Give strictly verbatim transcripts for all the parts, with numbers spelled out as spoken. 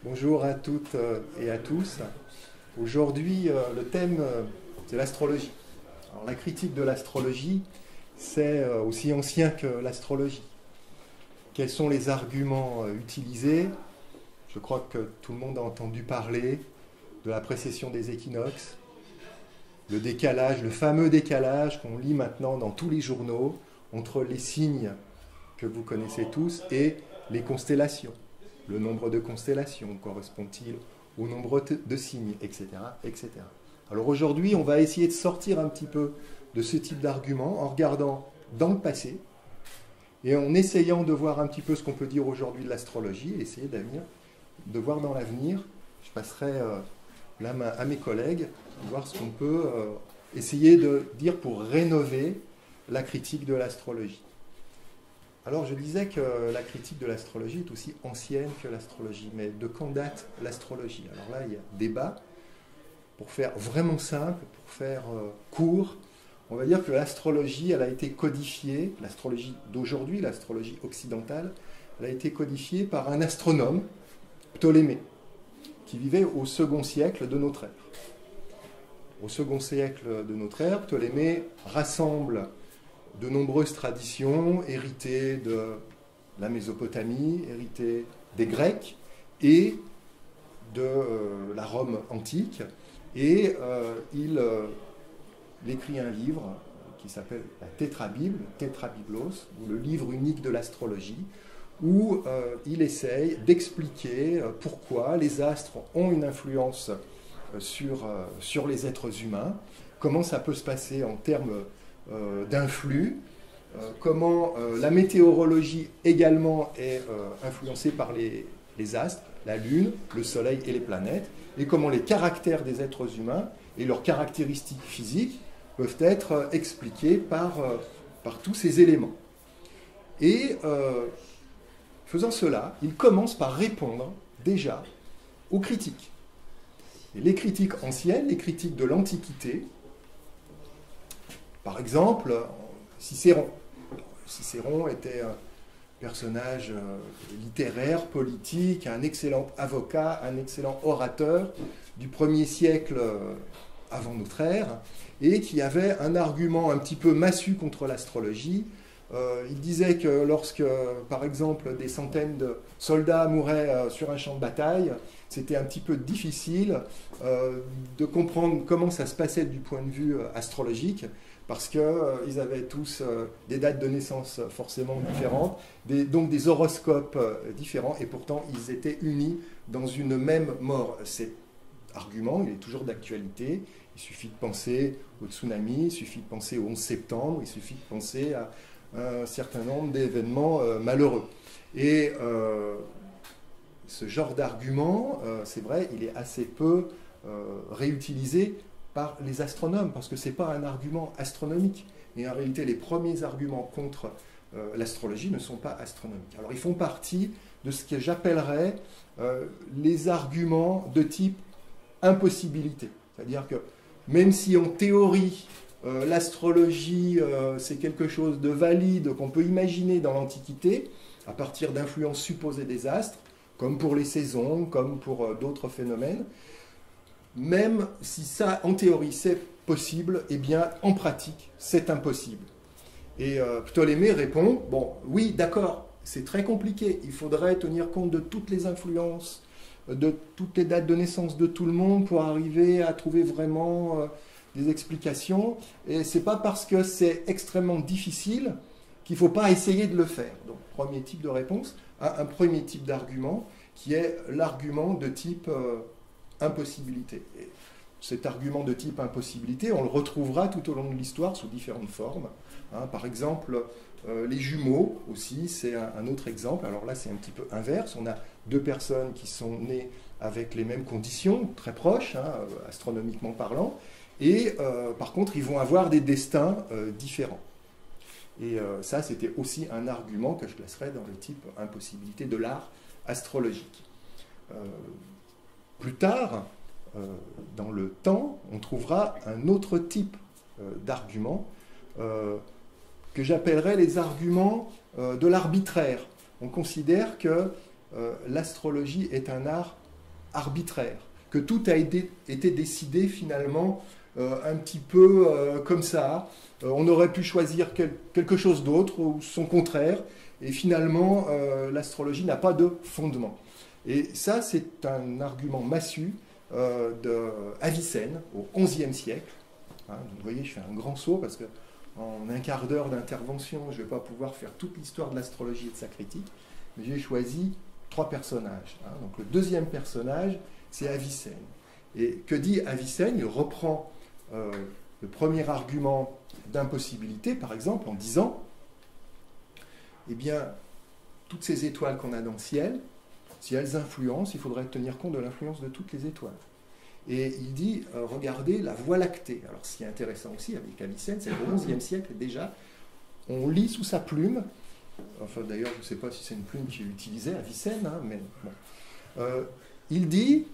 Bonjour à toutes et à tous. Aujourd'hui, le thème, c'est l'astrologie. Alors, la critique de l'astrologie, c'est aussi ancien que l'astrologie. Quels sont les arguments utilisés? Je crois que tout le monde a entendu parler de la précession des équinoxes, le décalage, le fameux décalage qu'on lit maintenant dans tous les journaux entre les signes que vous connaissez tous et les constellations. Le nombre de constellations correspond-il au nombre de signes, et cetera, et cetera. Alors aujourd'hui, on va essayer de sortir un petit peu de ce type d'argument en regardant dans le passé et en essayant de voir un petit peu ce qu'on peut dire aujourd'hui de l'astrologie et essayer d'avenir, de voir dans l'avenir. Je passerai euh, la main à mes collègues, voir ce qu'on peut euh, essayer de dire pour rénover la critique de l'astrologie. Alors je disais que la critique de l'astrologie est aussi ancienne que l'astrologie, mais de quand date l'astrologie? Alors là, il y a débat. Pour faire vraiment simple, pour faire euh, court, on va dire que l'astrologie, elle a été codifiée, l'astrologie d'aujourd'hui, l'astrologie occidentale, elle a été codifiée par un astronome, Ptolémée, qui vivait au second siècle de notre ère. Au second siècle de notre ère, Ptolémée rassemble de nombreuses traditions héritées de la Mésopotamie, héritées des Grecs et de euh, la Rome antique. Et euh, il, euh, il écrit un livre qui s'appelle la Tétrabible, Tétrabiblos, ou le livre unique de l'astrologie, où euh, il essaye d'expliquer euh, pourquoi les astres ont une influence euh, sur, euh, sur les êtres humains, comment ça peut se passer en termes Euh, d'influx, euh, comment euh, la météorologie également est euh, influencée par les, les astres, la Lune, le Soleil et les planètes, et comment les caractères des êtres humains et leurs caractéristiques physiques peuvent être euh, expliqués par, euh, par tous ces éléments. Et euh, faisant cela, il commence par répondre déjà aux critiques. Et les critiques anciennes, les critiques de l'Antiquité. Par exemple, Cicéron. Cicéron était un personnage littéraire, politique, un excellent avocat, un excellent orateur du premier siècle avant notre ère, et qui avait un argument un petit peu massu contre l'astrologie. Euh, il disait que lorsque, par exemple, des centaines de soldats mouraient sur un champ de bataille, c'était un petit peu difficile euh, de comprendre comment ça se passait du point de vue astrologique, parce qu'ils euh, avaient tous euh, des dates de naissance forcément différentes, des, donc des horoscopes euh, différents, et pourtant ils étaient unis dans une même mort. Cet argument, il est toujours d'actualité. Il suffit de penser au tsunami, il suffit de penser au onze septembre, il suffit de penser à un certain nombre d'événements euh, malheureux. Et euh, ce genre d'argument, euh, c'est vrai, il est assez peu euh, réutilisé par les astronomes, parce que ce n'est pas un argument astronomique. Et en réalité, les premiers arguments contre euh, l'astrologie ne sont pas astronomiques. Alors, ils font partie de ce que j'appellerais euh, les arguments de type impossibilité. C'est-à-dire que même si en théorie, euh, l'astrologie, euh, c'est quelque chose de valide qu'on peut imaginer dans l'Antiquité, à partir d'influences supposées des astres, comme pour les saisons, comme pour euh, d'autres phénomènes, même si ça, en théorie, c'est possible, eh bien, en pratique, c'est impossible. Et euh, Ptolémée répond, bon, oui, d'accord, c'est très compliqué, il faudrait tenir compte de toutes les influences, de toutes les dates de naissance de tout le monde pour arriver à trouver vraiment euh, des explications, et c'est pas parce que c'est extrêmement difficile qu'il ne faut pas essayer de le faire. Donc, premier type de réponse à un premier type d'argument, qui est l'argument de type euh, impossibilité. Et cet argument de type impossibilité, on le retrouvera tout au long de l'histoire sous différentes formes. Hein, par exemple, euh, les jumeaux aussi, c'est un, un autre exemple. Alors là, c'est un petit peu inverse. On a deux personnes qui sont nées avec les mêmes conditions, très proches, hein, astronomiquement parlant, et euh, par contre, ils vont avoir des destins euh, différents. Et euh, ça, c'était aussi un argument que je classerais dans le type impossibilité de l'art astrologique. Euh, Plus tard, euh, dans le temps, on trouvera un autre type euh, d'argument euh, que j'appellerais les arguments euh, de l'arbitraire. On considère que euh, l'astrologie est un art arbitraire, que tout a été, été décidé finalement euh, un petit peu euh, comme ça. Euh, on aurait pu choisir quel, quelque chose d'autre ou son contraire, et finalement euh, l'astrologie n'a pas de fondement. Et ça, c'est un argument massu euh, d'Avicenne au onzième siècle. Hein, donc, vous voyez, je fais un grand saut parce que en un quart d'heure d'intervention, je ne vais pas pouvoir faire toute l'histoire de l'astrologie et de sa critique, mais j'ai choisi trois personnages. Hein. Donc le deuxième personnage, c'est Avicenne. Et que dit Avicenne? Il reprend euh, le premier argument d'impossibilité, par exemple, en disant, eh bien, toutes ces étoiles qu'on a dans le ciel, si elles influencent, il faudrait tenir compte de l'influence de toutes les étoiles. Et il dit, euh, regardez la Voie lactée. Alors, ce qui est intéressant aussi avec Avicenne, c'est qu'au onzième siècle déjà, on lit sous sa plume, enfin d'ailleurs, je ne sais pas si c'est une plume qu'il utilisait, Avicenne, hein, mais bon. Euh, il dit,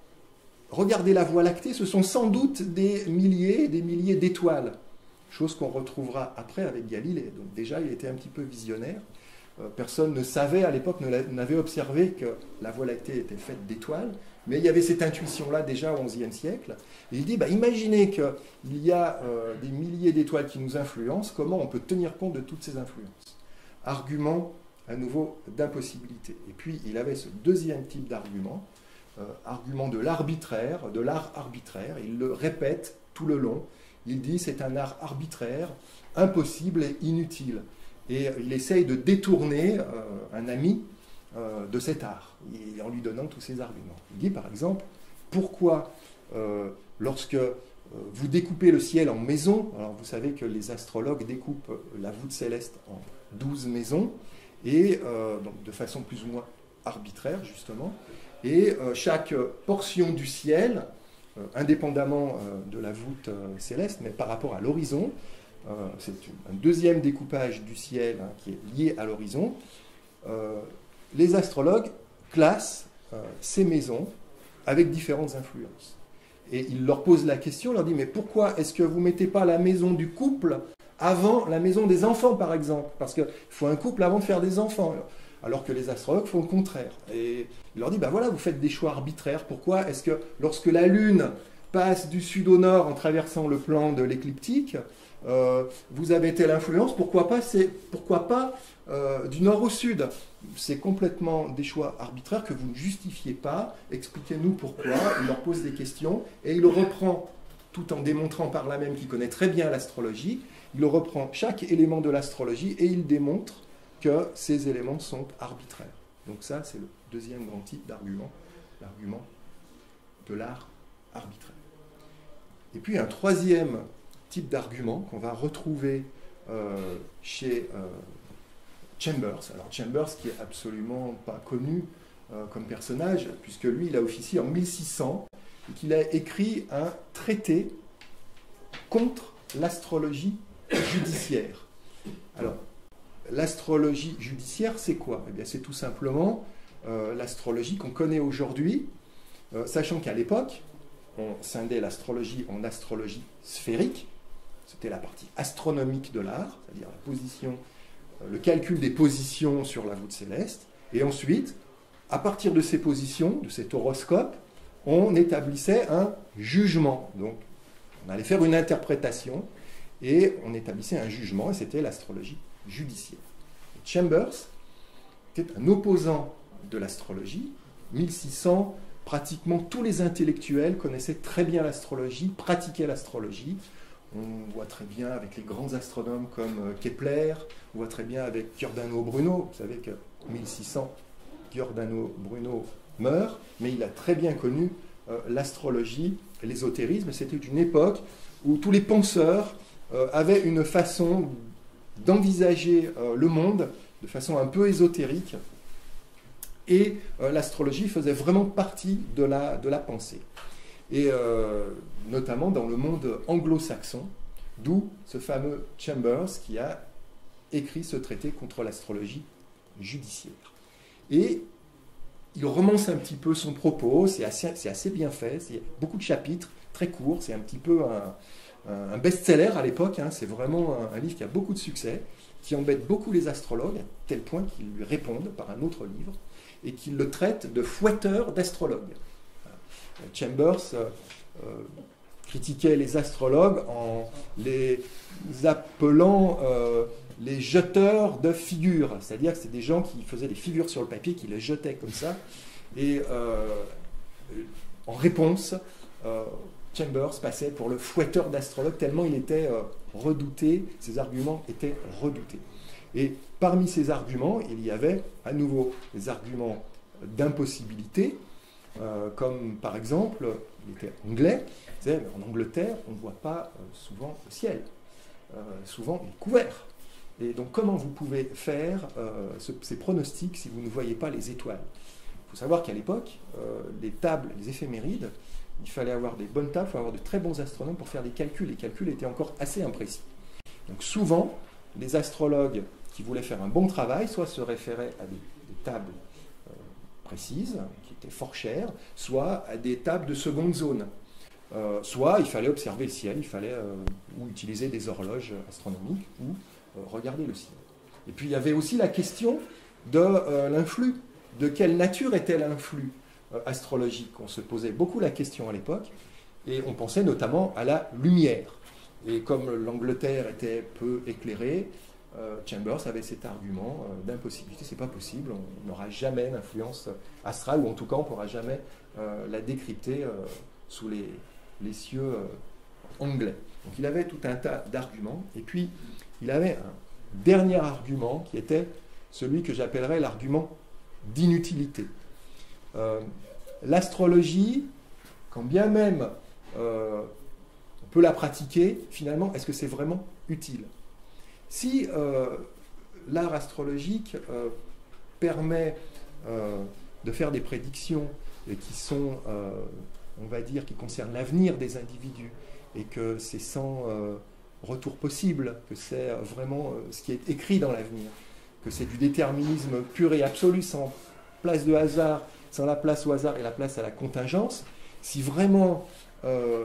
regardez la Voie lactée, ce sont sans doute des milliers et des milliers d'étoiles, chose qu'on retrouvera après avec Galilée. Donc déjà, il était un petit peu visionnaire. Euh, personne ne savait à l'époque, n'avait observé que la Voie lactée était faite d'étoiles. Mais il y avait cette intuition-là déjà au onzième siècle. Et il dit, bah, imaginez qu'il y a euh, des milliers d'étoiles qui nous influencent, comment on peut tenir compte de toutes ces influences? Argument, à nouveau, d'impossibilité. Et puis, il avait ce deuxième type d'argument, euh, argument de l'arbitraire, de l'art arbitraire. Il le répète tout le long. Il dit, c'est un art arbitraire, impossible et inutile. Et il essaye de détourner euh, un ami Euh, de cet art, et en lui donnant tous ces arguments. Il dit par exemple, pourquoi euh, lorsque euh, vous découpez le ciel en maisons, alors vous savez que les astrologues découpent la voûte céleste en douze maisons, et euh, donc de façon plus ou moins arbitraire justement, et euh, chaque portion du ciel, euh, indépendamment euh, de la voûte euh, céleste, mais par rapport à l'horizon, euh, c'est un deuxième découpage du ciel hein, qui est lié à l'horizon, euh, les astrologues classent euh, ces maisons avec différentes influences. Et ils leur posent la question, leur disent, mais pourquoi est-ce que vous ne mettez pas la maison du couple avant la maison des enfants, par exemple? Parce qu'il faut un couple avant de faire des enfants. Alors que les astrologues font le contraire. Et il leur dit, ben voilà, vous faites des choix arbitraires. Pourquoi est-ce que lorsque la Lune passe du sud au nord en traversant le plan de l'écliptique, euh, vous avez telle influence, pourquoi pas, c'est, pourquoi pas euh, du nord au sud? C'est complètement des choix arbitraires que vous ne justifiez pas. Expliquez-nous pourquoi. Il leur pose des questions et il reprend, tout en démontrant par là même qu'il connaît très bien l'astrologie, il reprend chaque élément de l'astrologie et il démontre que ces éléments sont arbitraires. Donc ça, c'est le deuxième grand type d'argument, l'argument de l'art arbitraire. Et puis un troisième type d'argument qu'on va retrouver euh, chez euh, Chambers. Alors Chambers qui est absolument pas connu euh, comme personnage, puisque lui il a officié en mille six cents et qu'il a écrit un traité contre l'astrologie judiciaire. Alors l'astrologie judiciaire c'est quoi? Eh bien c'est tout simplement euh, l'astrologie qu'on connaît aujourd'hui, euh, sachant qu'à l'époque on scindait l'astrologie en astrologie sphérique, c'était la partie astronomique de l'art, c'est-à-dire la position, le calcul des positions sur la voûte céleste, et ensuite, à partir de ces positions, de cet horoscope, on établissait un jugement. Donc, on allait faire une interprétation, et on établissait un jugement, et c'était l'astrologie judiciaire. Et Chambers était un opposant de l'astrologie. mille six cents, pratiquement tous les intellectuels connaissaient très bien l'astrologie, pratiquaient l'astrologie. On voit très bien avec les grands astronomes comme Kepler, on voit très bien avec Giordano Bruno. Vous savez que mille six cents, Giordano Bruno meurt, mais il a très bien connu euh, l'astrologie, l'ésotérisme. C'était une époque où tous les penseurs euh, avaient une façon d'envisager euh, le monde de façon un peu ésotérique, et euh, l'astrologie faisait vraiment partie de la, de la pensée. Et euh, notamment dans le monde anglo-saxon, d'où ce fameux Chambers qui a écrit ce traité contre l'astrologie judiciaire. Et il romance un petit peu son propos, c'est assez, c'est assez bien fait, c'est beaucoup de chapitres, très courts, c'est un petit peu un, un best-seller à l'époque, hein, c'est vraiment un, un livre qui a beaucoup de succès, qui embête beaucoup les astrologues, à tel point qu'ils lui répondent par un autre livre, et qu'ils le traitent de fouetteur d'astrologues. Chambers euh, euh, critiquait les astrologues en les appelant euh, les jeteurs de figures, c'est-à-dire que c'est des gens qui faisaient des figures sur le papier, qui les jetaient comme ça, et euh, en réponse, euh, Chambers passait pour le fouetteur d'astrologues tellement il était euh, redouté, ses arguments étaient redoutés. Et parmi ces arguments, il y avait à nouveau des arguments d'impossibilité, euh, comme par exemple, il était anglais, il disait, en Angleterre, on ne voit pas euh, souvent le ciel, euh, souvent il est couvert. Et donc comment vous pouvez faire euh, ce, ces pronostics si vous ne voyez pas les étoiles? Il faut savoir qu'à l'époque, euh, les tables, les éphémérides, il fallait avoir des bonnes tables, il fallait avoir de très bons astronomes pour faire des calculs. Les calculs étaient encore assez imprécis. Donc souvent, les astrologues qui voulaient faire un bon travail, soit se référaient à des, des tables euh, précises, qui étaient fort chères, soit à des tables de seconde zone. Euh, soit il fallait observer le ciel, il fallait euh, ou utiliser des horloges astronomiques, ou euh, regarder le ciel. Et puis il y avait aussi la question de euh, l'influx. De quelle nature était l'influx euh, astrologique? On se posait beaucoup la question à l'époque, et on pensait notamment à la lumière. Et comme l'Angleterre était peu éclairée, euh, Chambers avait cet argument euh, d'impossibilité. C'est pas possible, on n'aura jamais d'influence astrale, ou en tout cas on ne pourra jamais euh, la décrypter euh, sous les, les cieux euh, anglais. Donc il avait tout un tas d'arguments, et puis il avait un dernier argument qui était celui que j'appellerais l'argument d'inutilité. Euh, L'astrologie, quand bien même euh, on peut la pratiquer, finalement, est-ce que c'est vraiment utile? Si euh, l'art astrologique euh, permet euh, de faire des prédictions qui sont, euh, on va dire, qui concernent l'avenir des individus, et que c'est sans euh, retour possible, que c'est vraiment euh, ce qui est écrit dans l'avenir, que c'est du déterminisme pur et absolu, sans place de hasard, sans la place au hasard et la place à la contingence, si vraiment euh,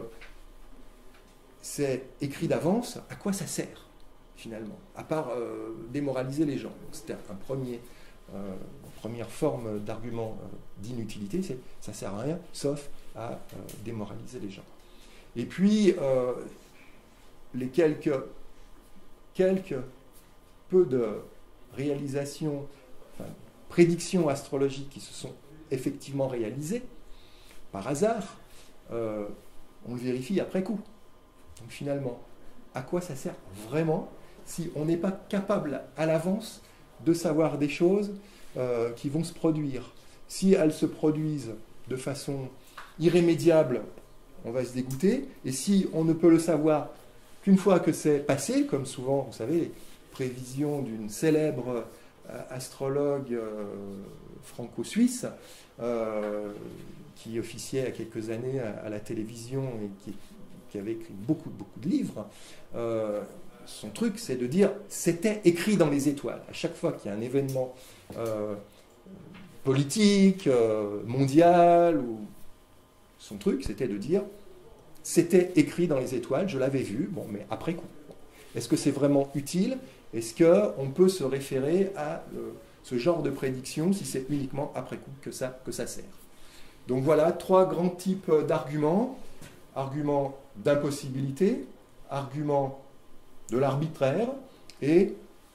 c'est écrit d'avance, à quoi ça sert, finalement? À part euh, démoraliser les gens. C'était un premier, euh, une première forme d'argument euh, d'inutilité, c'est ça ne sert à rien, sauf à euh, démoraliser les gens. Et puis, euh, les quelques, quelques peu de réalisations, enfin, prédictions astrologiques qui se sont effectivement réalisées, par hasard, euh, on le vérifie après coup. Donc finalement, à quoi ça sert vraiment si on n'est pas capable à l'avance de savoir des choses euh, qui vont se produire? Si elles se produisent de façon irrémédiable, on va se dégoûter, et si on ne peut le savoir qu'une fois que c'est passé, comme souvent, vous savez, les prévisions d'une célèbre astrologue euh, franco-suisse euh, qui officiait il y a quelques années à, à la télévision et qui, qui avait écrit beaucoup, beaucoup de livres, euh, son truc c'est de dire c'était écrit dans les étoiles. À chaque fois qu'il y a un événement euh, politique, euh, mondial, ou son truc c'était de dire c'était écrit dans les étoiles, je l'avais vu, bon, mais après coup. Est-ce que c'est vraiment utile? Est-ce qu'on peut se référer à euh, ce genre de prédiction si c'est uniquement après coup que ça, que ça sert? Donc voilà, trois grands types d'arguments. Argument d'impossibilité, argument de l'arbitraire et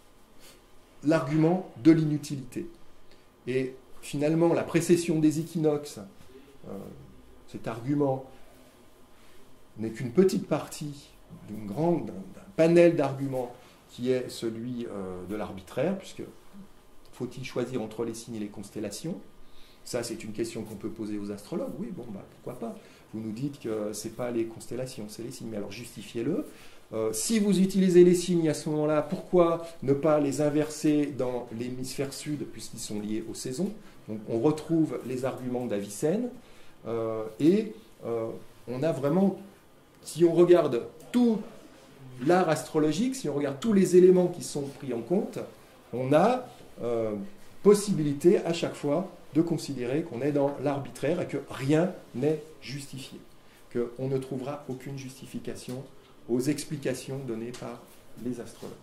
l'argument de l'inutilité. Et finalement, la précession des équinoxes, euh, cet argument n'est qu'une petite partie d'une grande, d'un panel d'arguments qui est celui euh, de l'arbitraire, puisque faut-il choisir entre les signes et les constellations? Ça, c'est une question qu'on peut poser aux astrologues. Oui, bon, bah, pourquoi pas? Vous nous dites que ce n'est pas les constellations, c'est les signes. Mais alors, justifiez-le. Euh, si vous utilisez les signes à ce moment-là, pourquoi ne pas les inverser dans l'hémisphère sud, puisqu'ils sont liés aux saisons? Donc, on retrouve les arguments d'Avicenne. Euh, et euh, on a vraiment, si on regarde tout l'art astrologique, si on regarde tous les éléments qui sont pris en compte, on a euh, possibilité à chaque fois de considérer qu'on est dans l'arbitraire et que rien n'est justifié, qu'on ne trouvera aucune justification aux explications données par les astrologues.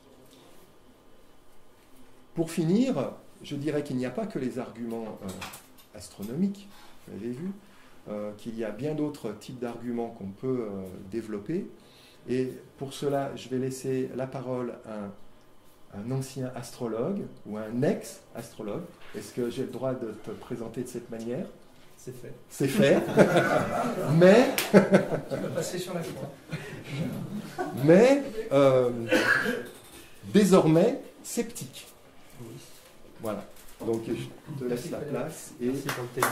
Pour finir, je dirais qu'il n'y a pas que les arguments euh, astronomiques, vous l'avez vu, euh, qu'il y a bien d'autres types d'arguments qu'on peut euh, développer. Et pour cela, je vais laisser la parole à un, un ancien astrologue ou un ex-astrologue. Est-ce que j'ai le droit de te présenter de cette manière? C'est fait. C'est fait. Mais... Tu vas passer sur la croix. Mais, euh, désormais, sceptique. Oui. Voilà. Donc, je te laisse la place. Et... Merci pour le témoin.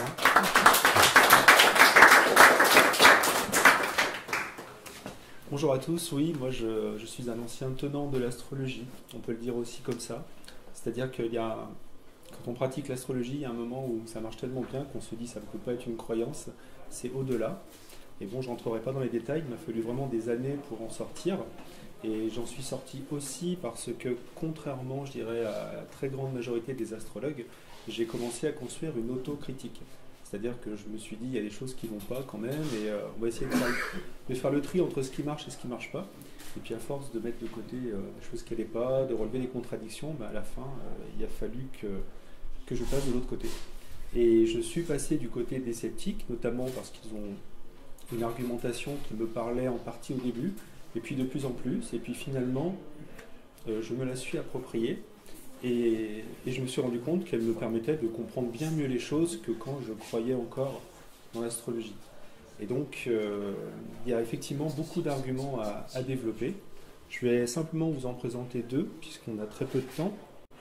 Bonjour à tous, oui, moi je, je suis un ancien tenant de l'astrologie, on peut le dire aussi comme ça. C'est-à-dire qu'il y a, quand on pratique l'astrologie, il y a un moment où ça marche tellement bien qu'on se dit ça ne peut pas être une croyance, c'est au-delà. Et bon, je n'entrerai pas dans les détails, il m'a fallu vraiment des années pour en sortir. Et j'en suis sorti aussi parce que, contrairement, je dirais, à la très grande majorité des astrologues, j'ai commencé à construire une autocritique. C'est-à-dire que je me suis dit, il y a des choses qui ne vont pas quand même, et euh, on va essayer de faire, de faire le tri entre ce qui marche et ce qui ne marche pas. Et puis à force de mettre de côté euh, des choses qui n'allaient pas, de relever des contradictions, bah, à la fin, euh, il a fallu que, que je passe de l'autre côté. Et je suis passé du côté des sceptiques, notamment parce qu'ils ont une argumentation qui me parlait en partie au début, et puis de plus en plus, et puis finalement, euh, je me la suis appropriée. Et, et je me suis rendu compte qu'elle me permettait de comprendre bien mieux les choses que quand je croyais encore dans l'astrologie. Et donc, euh, il y a effectivement beaucoup d'arguments à, à développer. Je vais simplement vous en présenter deux, puisqu'on a très peu de temps.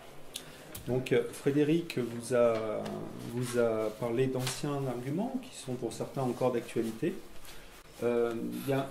Donc, Frédéric vous a, vous a parlé d'anciens arguments, qui sont pour certains encore d'actualité. Euh, il y a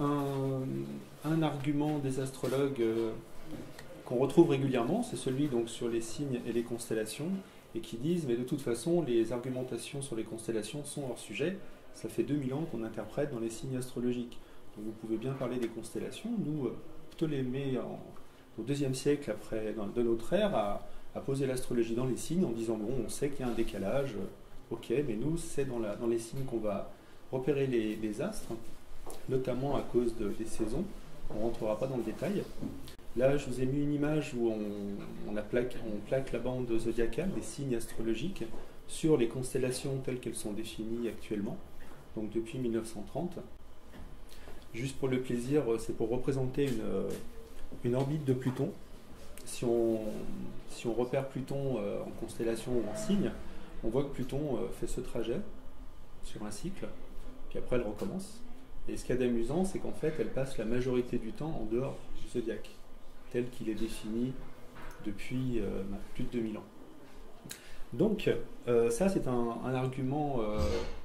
un, un argument des astrologues euh, qu'on retrouve régulièrement, c'est celui donc sur les signes et les constellations, et qui disent, mais de toute façon, les argumentations sur les constellations sont hors sujet, ça fait deux mille ans qu'on interprète dans les signes astrologiques. Donc vous pouvez bien parler des constellations, nous, Ptolémée, en, au deuxième siècle après, dans, de notre ère, a, a posé l'astrologie dans les signes en disant, bon, on sait qu'il y a un décalage, ok, mais nous, c'est dans, la, dans les signes qu'on va repérer les, les astres, notamment à cause de, des saisons, on ne rentrera pas dans le détail. Là, je vous ai mis une image où on, on, a plaque, on plaque la bande zodiacale, des signes astrologiques, sur les constellations telles qu'elles sont définies actuellement, donc depuis mille neuf cent trente. Juste pour le plaisir, c'est pour représenter une, une orbite de Pluton. Si on, si on repère Pluton en constellation ou en signe, on voit que Pluton fait ce trajet sur un cycle, puis après elle recommence. Et ce qu'il y a d'amusant, c'est qu'en fait, elle passe la majorité du temps en dehors du zodiaque, tel qu'il est défini depuis euh, plus de deux mille ans. Donc, euh, ça, c'est un, un argument euh,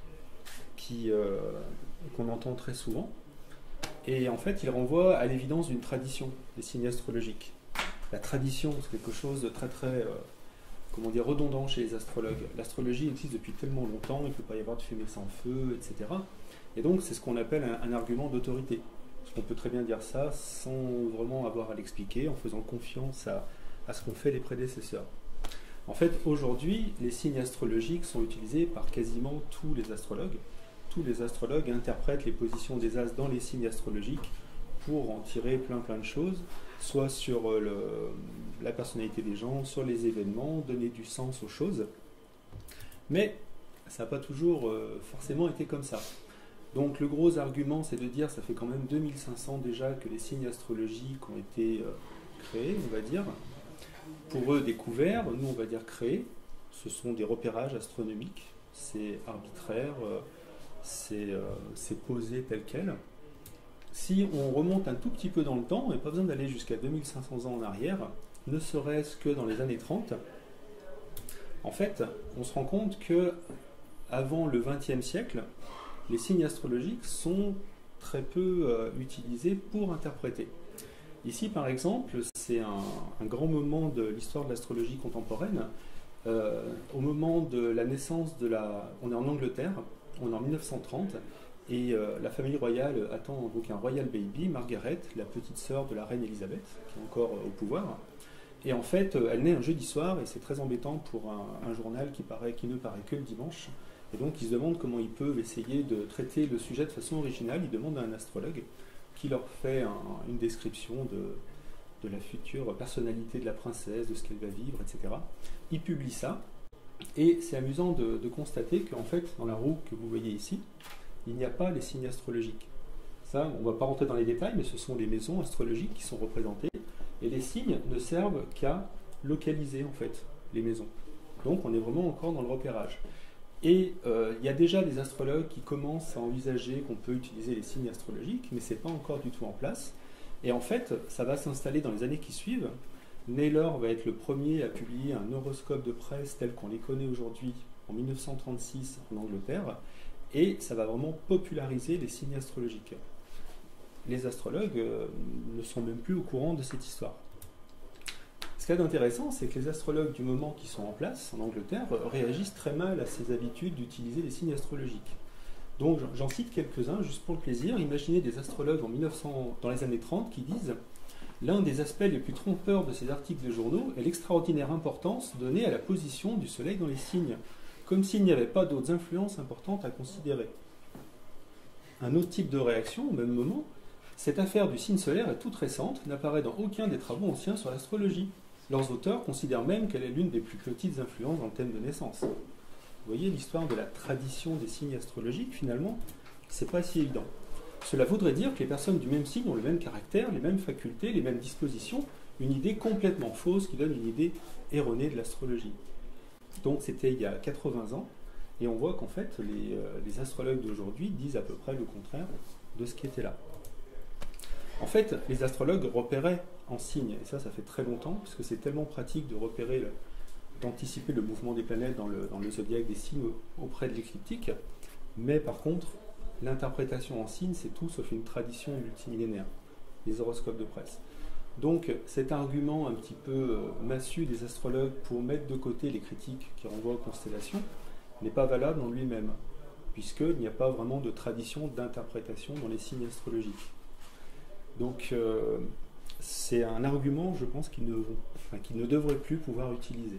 qui, euh, qu'on entend très souvent. Et en fait, il renvoie à l'évidence d'une tradition des signes astrologiques. La tradition, c'est quelque chose de très, très, euh, comment dire, redondant chez les astrologues. L'astrologie existe depuis tellement longtemps, il ne peut pas y avoir de fumée sans feu, et cetera. Et donc, c'est ce qu'on appelle un, un argument d'autorité. On peut très bien dire ça sans vraiment avoir à l'expliquer, en faisant confiance à, à ce qu'ont fait les prédécesseurs. En fait, aujourd'hui, les signes astrologiques sont utilisés par quasiment tous les astrologues. Tous les astrologues interprètent les positions des astres dans les signes astrologiques pour en tirer plein plein de choses, soit sur le, la personnalité des gens, sur les événements, donner du sens aux choses. Mais ça n'a pas toujours euh, forcément été comme ça. Donc le gros argument, c'est de dire, ça fait quand même deux mille cinq cents déjà que les signes astrologiques ont été euh, créés, on va dire. Pour eux, découverts, nous on va dire créés. Ce sont des repérages astronomiques, c'est arbitraire, euh, c'est euh, posé tel quel. Si on remonte un tout petit peu dans le temps, on n'a pas besoin d'aller jusqu'à deux mille cinq cents ans en arrière, ne serait-ce que dans les années trente, en fait, on se rend compte que avant le vingtième siècle, les signes astrologiques sont très peu euh, utilisés pour interpréter. Ici, par exemple, c'est un, un grand moment de l'histoire de l'astrologie contemporaine. Euh, au moment de la naissance de la... On est en Angleterre, on est en mille neuf cent trente, et euh, la famille royale attend donc un royal baby, Margaret, la petite sœur de la reine Elisabeth, qui est encore euh, au pouvoir. Et en fait, euh, elle naît un jeudi soir, et c'est très embêtant pour un, un journal qui, paraît, qui ne paraît que le dimanche. Et donc, ils se demandent comment ils peuvent essayer de traiter le sujet de façon originale. Ils demandent à un astrologue qui leur fait un, une description de, de la future personnalité de la princesse, de ce qu'elle va vivre, et cetera. Ils publient ça. Et c'est amusant de, de constater qu'en fait, dans la roue que vous voyez ici, il n'y a pas les signes astrologiques. Ça, on ne va pas rentrer dans les détails, mais ce sont les maisons astrologiques qui sont représentées. Et les signes ne servent qu'à localiser, en fait, les maisons. Donc, on est vraiment encore dans le repérage. Et euh, il y a déjà des astrologues qui commencent à envisager qu'on peut utiliser les signes astrologiques, mais ce n'est pas encore du tout en place. Et en fait, ça va s'installer dans les années qui suivent. Naylor va être le premier à publier un horoscope de presse tel qu'on les connaît aujourd'hui, en mille neuf cent trente-six en Angleterre, et ça va vraiment populariser les signes astrologiques. Les astrologues euh, ne sont même plus au courant de cette histoire. Ce qu'il y a d'intéressant, c'est que les astrologues du moment qui sont en place en Angleterre euh, réagissent très mal à ces habitudes d'utiliser les signes astrologiques. Donc j'en cite quelques-uns juste pour le plaisir. Imaginez des astrologues en mille neuf cents, dans les années trente qui disent « L'un des aspects les plus trompeurs de ces articles de journaux est l'extraordinaire importance donnée à la position du soleil dans les signes, comme s'il n'y avait pas d'autres influences importantes à considérer. » Un autre type de réaction au même moment: « Cette affaire du signe solaire est toute récente, n'apparaît dans aucun des travaux anciens sur l'astrologie. Leurs auteurs considèrent même qu'elle est l'une des plus petites influences dans le thème de naissance. » Vous voyez, l'histoire de la tradition des signes astrologiques, finalement, c'est pas si évident. Cela voudrait dire que les personnes du même signe ont le même caractère, les mêmes facultés, les mêmes dispositions, une idée complètement fausse qui donne une idée erronée de l'astrologie. Donc c'était il y a quatre-vingts ans, et on voit qu'en fait, les, euh, les astrologues d'aujourd'hui disent à peu près le contraire de ce qui était là. En fait, les astrologues repéraient en signes, et ça, ça fait très longtemps, parce que c'est tellement pratique de repérer, le, d'anticiper le mouvement des planètes dans le, dans le zodiaque des signes auprès de l'écliptique. Mais par contre, l'interprétation en signes, c'est tout sauf une tradition multimillénaire, les horoscopes de presse. Donc cet argument un petit peu euh, massu des astrologues pour mettre de côté les critiques qui renvoient aux constellations n'est pas valable en lui-même, puisqu'il n'y a pas vraiment de tradition d'interprétation dans les signes astrologiques. Donc euh, c'est un argument, je pense, qu'ils ne, enfin, qu'ils ne devraient plus pouvoir utiliser.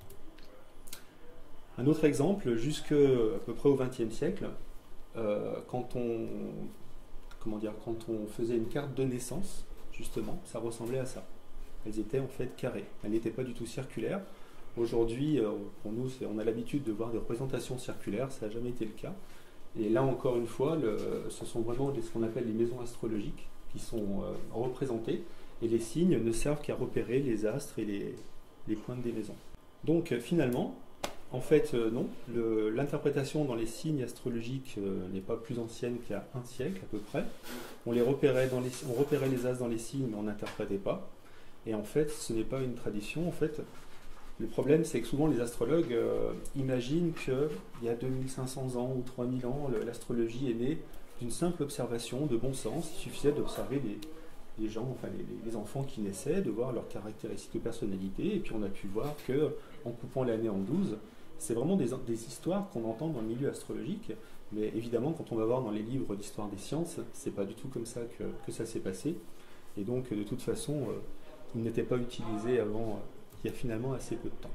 Un autre exemple, jusqu'à peu près au vingtième siècle, euh, quand, on, comment dire, quand on faisait une carte de naissance, justement, ça ressemblait à ça. Elles étaient en fait carrées, elles n'étaient pas du tout circulaires. Aujourd'hui, euh, pour nous, on a l'habitude de voir des représentations circulaires, ça n'a jamais été le cas. Et là, encore une fois, le, ce sont vraiment ce qu'on appelle les maisons astrologiques qui sont euh, représentées, et les signes ne servent qu'à repérer les astres et les, les pointes des maisons. Donc euh, finalement, en fait, euh, non, le, l'interprétation dans les signes astrologiques euh, n'est pas plus ancienne qu'il y a un siècle à peu près. On, les repérait dans les, on repérait les astres dans les signes, mais on n'interprétait pas. Et en fait, ce n'est pas une tradition. En fait, le problème, c'est que souvent les astrologues euh, imaginent qu'il y a deux mille cinq cents ans ou trois mille ans, le, l'astrologie est née d'une simple observation de bon sens. Il suffisait d'observer les, les gens, enfin les, les enfants qui naissaient, de voir leurs caractéristiques de personnalité, et puis on a pu voir que, en coupant l'année en douze, c'est vraiment des, des histoires qu'on entend dans le milieu astrologique, mais évidemment, quand on va voir dans les livres d'histoire des sciences, c'est pas du tout comme ça que, que ça s'est passé, et donc de toute façon, euh, il n'était pas utilisé avant, euh, il y a finalement assez peu de temps.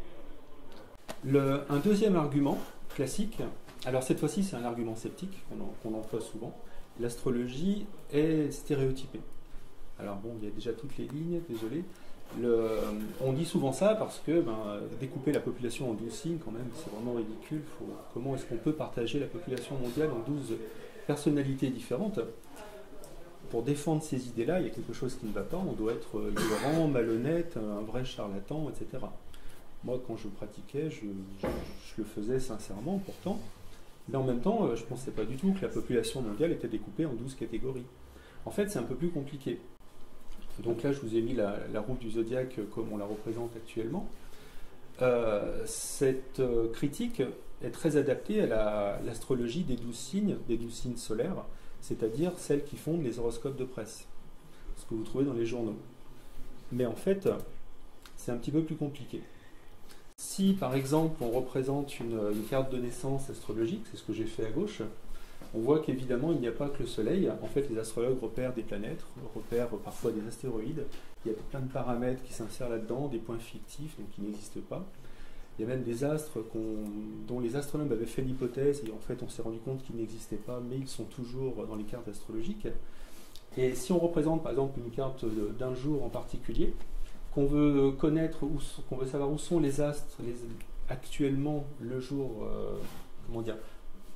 Le, un deuxième argument classique, alors cette fois-ci c'est un argument sceptique qu'on, en, qu'on emploie souvent, l'astrologie est stéréotypée. Alors bon, il y a déjà toutes les lignes, désolé. Le, on dit souvent ça parce que ben, découper la population en douze signes, quand même, c'est vraiment ridicule. Faut, comment est-ce qu'on peut partager la population mondiale en douze personnalités différentes? Pour défendre ces idées-là, il y a quelque chose qui ne va pas. On doit être ignorant, malhonnête, un vrai charlatan, et cetera. Moi, quand je pratiquais, je, je, je le faisais sincèrement, pourtant. Mais en même temps, je ne pensais pas du tout que la population mondiale était découpée en douze catégories. En fait, c'est un peu plus compliqué. Donc là, je vous ai mis la, la roue du zodiaque comme on la représente actuellement. Euh, cette euh, critique est très adaptée à la, l'astrologie des douze signes, des douze signes solaires, c'est-à-dire celles qui fondent les horoscopes de presse, ce que vous trouvez dans les journaux. Mais en fait, c'est un petit peu plus compliqué. Si, par exemple, on représente une, une carte de naissance astrologique, c'est ce que j'ai fait à gauche, on voit qu'évidemment, il n'y a pas que le Soleil. En fait, les astrologues repèrent des planètes, repèrent parfois des astéroïdes. Il y a plein de paramètres qui s'insèrent là-dedans, des points fictifs, donc qui n'existent pas. Il y a même des astres qu'on, dont les astronomes avaient fait l'hypothèse, et en fait, on s'est rendu compte qu'ils n'existaient pas, mais ils sont toujours dans les cartes astrologiques. Et si on représente, par exemple, une carte d'un jour en particulier, qu'on veut connaître, où, qu'on veut savoir où sont les astres les, actuellement le jour, euh, comment dire,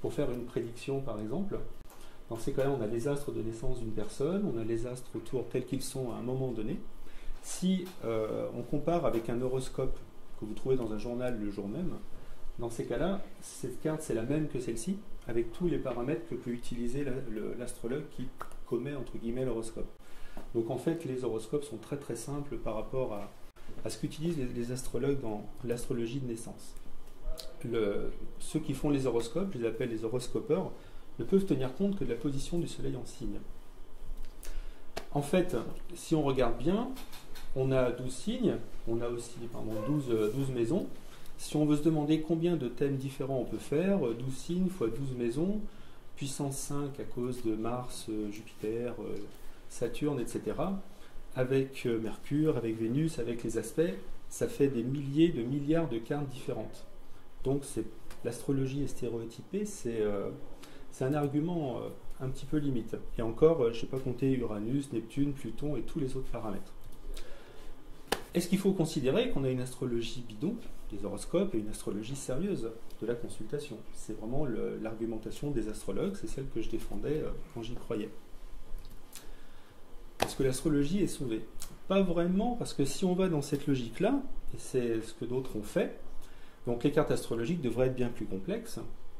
pour faire une prédiction par exemple. Dans ces cas-là, on a les astres de naissance d'une personne, on a les astres autour tels qu'ils sont à un moment donné. Si euh, on compare avec un horoscope que vous trouvez dans un journal le jour même, dans ces cas-là, cette carte c'est la même que celle-ci, avec tous les paramètres que peut utiliser l'astrologue qui commet entre guillemets l'horoscope. Donc en fait, les horoscopes sont très très simples par rapport à, à ce qu'utilisent les, les astrologues dans l'astrologie de naissance. Le, ceux qui font les horoscopes, je les appelle les horoscopeurs, ne peuvent tenir compte que de la position du soleil en signe. En fait, si on regarde bien, on a douze signes, on a aussi pardon, douze, douze maisons. Si on veut se demander combien de thèmes différents on peut faire, douze signes fois douze maisons, puissance cinq à cause de Mars, Jupiter, Saturne, et cetera, avec Mercure, avec Vénus, avec les aspects, ça fait des milliers de milliards de cartes différentes. Donc l'astrologie est stéréotypée, c'est euh, un argument euh, un petit peu limite. Et encore, euh, je ne sais pas compter Uranus, Neptune, Pluton et tous les autres paramètres. Est-ce qu'il faut considérer qu'on a une astrologie bidon, des horoscopes, et une astrologie sérieuse de la consultation? C'est vraiment l'argumentation des astrologues, c'est celle que je défendais euh, quand j'y croyais. Est-ce que l'astrologie est sauvée? Pas vraiment, parce que si on va dans cette logique-là, et c'est ce que d'autres ont fait, donc les cartes astrologiques devraient être bien plus complexes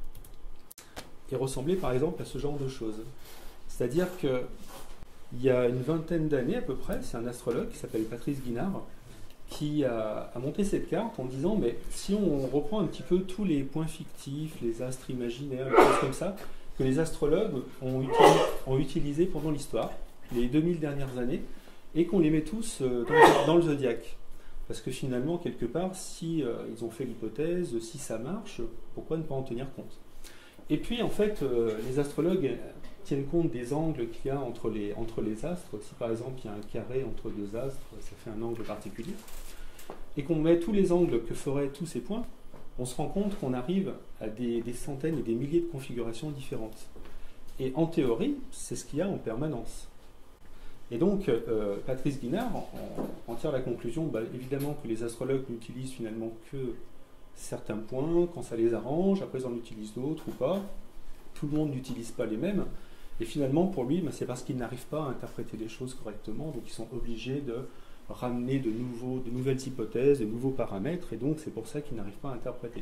et ressembler par exemple à ce genre de choses. C'est-à-dire qu'il y a une vingtaine d'années à peu près, c'est un astrologue qui s'appelle Patrice Guinard qui a, a monté cette carte en disant mais si on reprend un petit peu tous les points fictifs, les astres imaginaires, les choses comme ça, que les astrologues ont, utilisé, ont utilisé pendant l'histoire, les deux mille dernières années, et qu'on les met tous dans, dans le zodiaque. Parce que finalement, quelque part, si euh, ils ont fait l'hypothèse, si ça marche, pourquoi ne pas en tenir compte? Et puis, en fait, euh, les astrologues tiennent compte des angles qu'il y a entre les, entre les astres. Si par exemple, il y a un carré entre deux astres, ça fait un angle particulier. Et qu'on met tous les angles que feraient tous ces points, on se rend compte qu'on arrive à des, des centaines et des milliers de configurations différentes. Et en théorie, c'est ce qu'il y a en permanence. Et donc, euh, Patrice Guinard en, en tire la conclusion, bah, évidemment que les astrologues n'utilisent finalement que certains points, quand ça les arrange, après ils en utilisent d'autres ou pas. Tout le monde n'utilise pas les mêmes. Et finalement, pour lui, bah, c'est parce qu'ils n'arrivent pas à interpréter les choses correctement, donc ils sont obligés de ramener de, nouveaux, de nouvelles hypothèses, de nouveaux paramètres, et donc c'est pour ça qu'ils n'arrivent pas à interpréter.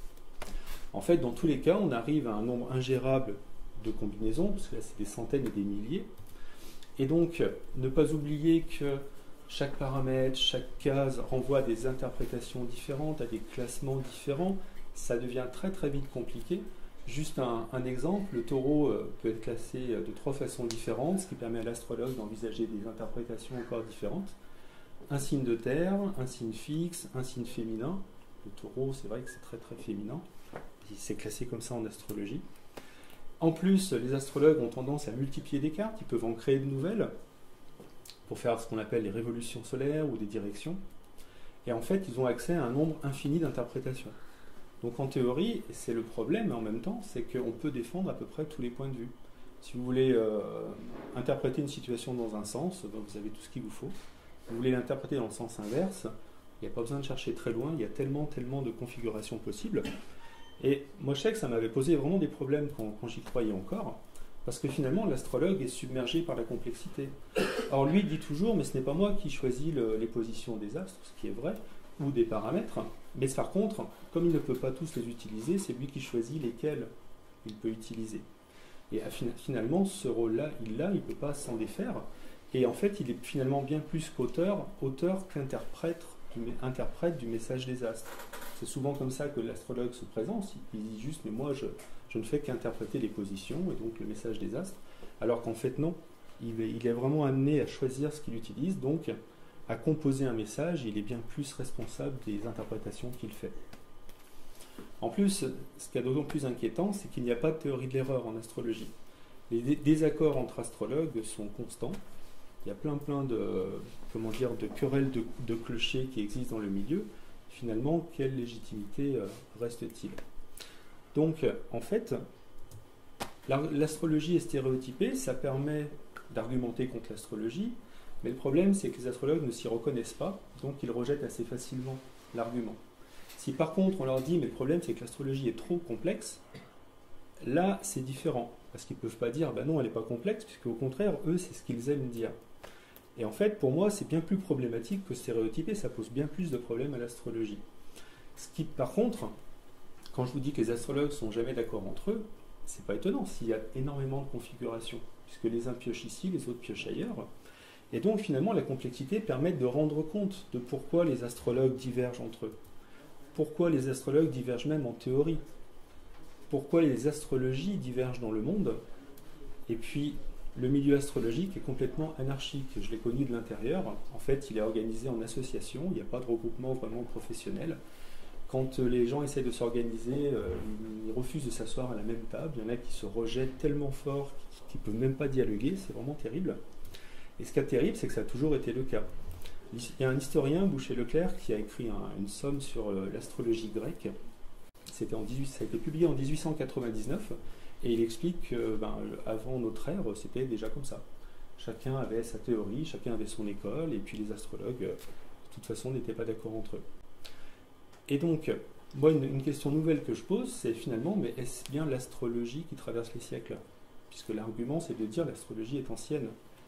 En fait, dans tous les cas, on arrive à un nombre ingérable de combinaisons, parce que là c'est des centaines et des milliers. Et donc, ne pas oublier que chaque paramètre, chaque case renvoie à des interprétations différentes, à des classements différents, ça devient très très vite compliqué. Juste un, un exemple, le taureau euh, peut être classé de trois façons différentes, ce qui permet à l'astrologue d'envisager des interprétations encore différentes. Un signe de terre, un signe fixe, un signe féminin. Le taureau, c'est vrai que c'est très très féminin, c'est classé comme ça en astrologie. En plus, les astrologues ont tendance à multiplier des cartes, ils peuvent en créer de nouvelles pour faire ce qu'on appelle les révolutions solaires ou des directions. Et en fait, ils ont accès à un nombre infini d'interprétations. Donc en théorie, c'est le problème, mais en même temps, c'est qu'on peut défendre à peu près tous les points de vue. Si vous voulez euh, interpréter une situation dans un sens, ben vous avez tout ce qu'il vous faut. Vous voulez l'interpréter dans le sens inverse, il n'y a pas besoin de chercher très loin, il y a tellement, tellement de configurations possibles. Et moi, je sais que ça m'avait posé vraiment des problèmes quand, quand j'y croyais encore, parce que finalement, l'astrologue est submergé par la complexité. Or, lui, il dit toujours, mais ce n'est pas moi qui choisis le, les positions des astres, ce qui est vrai, ou des paramètres, mais par contre, comme il ne peut pas tous les utiliser, c'est lui qui choisit lesquels il peut utiliser. Et finalement, ce rôle-là, il l'a, il ne peut pas s'en défaire, et en fait, il est finalement bien plus qu'auteur, auteur qu'interprète du, interprète du message des astres. C'est souvent comme ça que l'astrologue se présente, il dit juste, mais moi, je, je ne fais qu'interpréter les positions, et donc le message des astres, alors qu'en fait, non, il est, il est vraiment amené à choisir ce qu'il utilise, donc à composer un message, il est bien plus responsable des interprétations qu'il fait. En plus, ce qui est d'autant plus inquiétant, c'est qu'il n'y a pas de théorie de l'erreur en astrologie. Les désaccords entre astrologues sont constants. Il y a plein plein de, comment dire, de querelles de, de clochers qui existent dans le milieu. Finalement, quelle légitimité euh, reste-t-il? Donc, en fait, l'astrologie est stéréotypée, ça permet d'argumenter contre l'astrologie, mais le problème, c'est que les astrologues ne s'y reconnaissent pas, donc ils rejettent assez facilement l'argument. Si par contre on leur dit, mais le problème, c'est que l'astrologie est trop complexe, Là, c'est différent, parce qu'ils ne peuvent pas dire bah non, elle n'est pas complexe, puisque au contraire, eux, c'est ce qu'ils aiment dire. Et en fait, pour moi, c'est bien plus problématique que stéréotypé, ça pose bien plus de problèmes à l'astrologie. Ce qui, par contre, quand je vous dis que les astrologues ne sont jamais d'accord entre eux, c'est pas étonnant s'il y a énormément de configurations, puisque les uns piochent ici, les autres piochent ailleurs. Et donc, finalement, la complexité permet de rendre compte de pourquoi les astrologues divergent entre eux. Pourquoi les astrologues divergent même en théorie. Pourquoi les astrologies divergent dans le monde. Et puis, le milieu astrologique est complètement anarchique. Je l'ai connu de l'intérieur. En fait, il est organisé en association. Il n'y a pas de regroupement vraiment professionnel. Quand les gens essaient de s'organiser, euh, ils refusent de s'asseoir à la même table. Il y en a qui se rejettent tellement fort qu'ils ne peuvent même pas dialoguer. C'est vraiment terrible. Et ce qui est terrible, c'est que ça a toujours été le cas. Il y a un historien, Boucher-Leclerc, qui a écrit un, une somme sur euh, l'astrologie grecque. C'était en dix-huit, ça a été publié en dix-huit cent quatre-vingt-dix-neuf. Et il explique que ben, avant notre ère, c'était déjà comme ça. Chacun avait sa théorie, chacun avait son école, et puis les astrologues, de toute façon, n'étaient pas d'accord entre eux. Et donc, moi, une, une question nouvelle que je pose, c'est finalement, mais est-ce bien l'astrologie qui traverse les siècles? Puisque l'argument, c'est de dire l'astrologie est ancienne.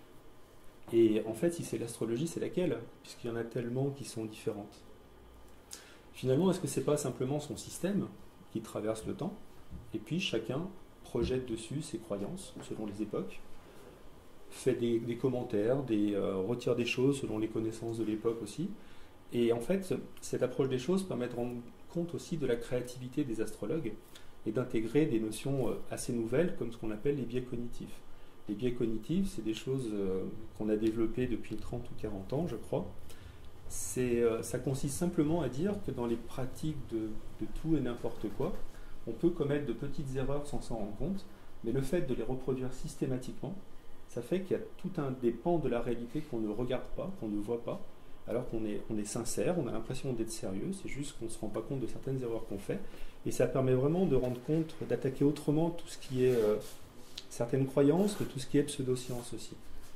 Et en fait, si c'est l'astrologie, c'est laquelle? Puisqu'il y en a tellement qui sont différentes. Finalement, est-ce que c'est pas simplement son système qui traverse le temps, et puis chacun projette dessus ses croyances selon les époques, fait des, des commentaires, des, euh, retire des choses selon les connaissances de l'époque aussi. Et en fait, cette approche des choses permet de rendre compte aussi de la créativité des astrologues et d'intégrer des notions assez nouvelles comme ce qu'on appelle les biais cognitifs. Les biais cognitifs, c'est des choses euh, qu'on a développées depuis trente ou quarante ans, je crois. C'est, euh, ça consiste simplement à dire que dans les pratiques de, de tout et n'importe quoi, on peut commettre de petites erreurs sans s'en rendre compte, mais le fait de les reproduire systématiquement, ça fait qu'il y a tout un des pans de la réalité qu'on ne regarde pas, qu'on ne voit pas, alors qu'on est, on est sincère, on a l'impression d'être sérieux, c'est juste qu'on ne se rend pas compte de certaines erreurs qu'on fait, et ça permet vraiment de rendre compte, d'attaquer autrement tout ce qui est euh, certaines croyances, de tout ce qui est pseudo-science aussi.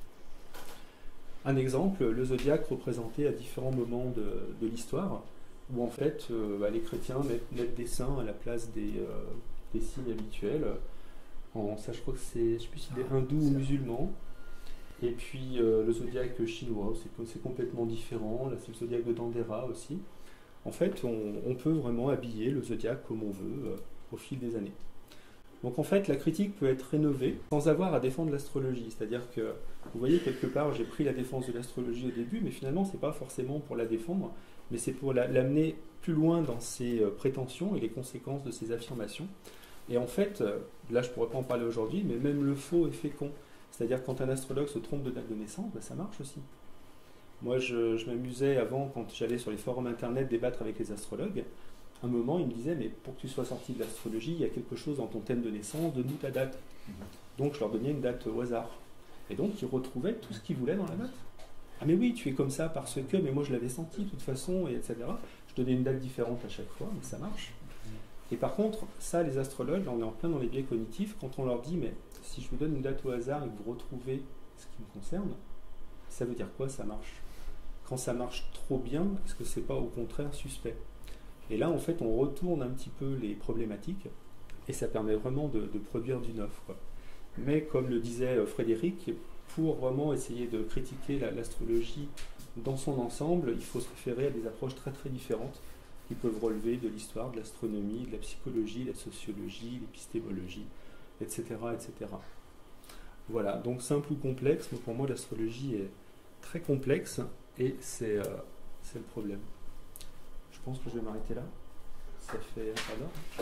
Un exemple, le zodiaque représenté à différents moments de, de l'histoire, où en fait euh, bah, les chrétiens mettent, mettent des saints à la place des, euh, des signes habituels. En, ça, je crois que c'est, je sais plus si c'est hindou ou musulman. Et puis euh, le zodiaque chinois, c'est, c'est complètement différent. Là, c'est le zodiaque de Dendera aussi. En fait, on, on peut vraiment habiller le zodiaque comme on veut euh, au fil des années. Donc en fait, la critique peut être rénovée sans avoir à défendre l'astrologie. C'est-à-dire que, vous voyez, quelque part, j'ai pris la défense de l'astrologie au début, mais finalement, ce n'est pas forcément pour la défendre, mais c'est pour la, l'amener plus loin dans ses euh, prétentions et les conséquences de ses affirmations. Et en fait, euh, là, je ne pourrais pas en parler aujourd'hui, mais même le faux est fécond. C'est-à-dire que quand un astrologue se trompe de date de naissance, ben, ça marche aussi. Moi, je, je m'amusais avant, quand j'allais sur les forums internet débattre avec les astrologues, à un moment, ils me disaient, mais pour que tu sois sorti de l'astrologie, il y a quelque chose dans ton thème de naissance, donne-nous ta date. Donc, je leur donnais une date au hasard. Et donc, ils retrouvaient tout ce qu'ils voulaient dans la date. Ah, mais oui, tu es comme ça parce que, mais moi, je l'avais senti de toute façon, et et cetera. Je donnais une date différente à chaque fois, mais ça marche. Et par contre, ça, les astrologues, là, on est en plein dans les biais cognitifs, quand on leur dit, mais si je vous donne une date au hasard et que vous retrouvez ce qui me concerne, ça veut dire quoi, ça marche? Quand ça marche trop bien, est-ce que c'est pas au contraire suspect? Et là, en fait, on retourne un petit peu les problématiques et ça permet vraiment de, de produire du neuf, quoi. Mais comme le disait Frédéric, pour vraiment essayer de critiquer la, l'astrologie dans son ensemble, il faut se référer à des approches très très différentes qui peuvent relever de l'histoire, de l'astronomie, de la psychologie, de la sociologie, l'épistémologie, et cetera, et cetera. Voilà, donc simple ou complexe, mais pour moi l'astrologie est très complexe et c'est, euh, c'est le problème. Je pense que je vais m'arrêter là. Ça fait un quart d'heure.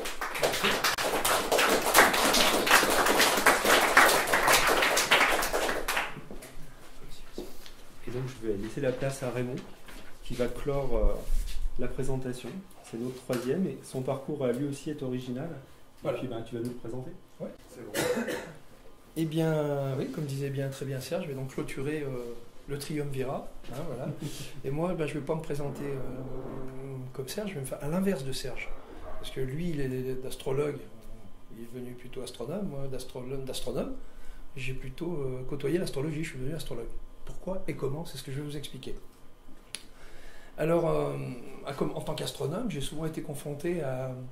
Et donc je vais laisser la place à Raymond qui va clore euh, la présentation. C'est notre troisième et son parcours à lui aussi est original. Voilà. Et puis ben, tu vas nous le présenter. Oui, c'est bon. Eh bien, oui, comme disait bien très bien Serge, je vais donc clôturer euh, le triumvirat. Hein, voilà. Et moi, ben, je ne vais pas me présenter euh, comme Serge, je vais me faire à l'inverse de Serge. Parce que lui, il est d'astrologue, il est devenu plutôt astronome. Moi, d'astronome, d'astronome j'ai plutôt euh, côtoyé l'astrologie, je suis devenu astrologue. Pourquoi et comment, c'est ce que je vais vous expliquer. Alors, euh, en tant qu'astronome, j'ai souvent été confronté à,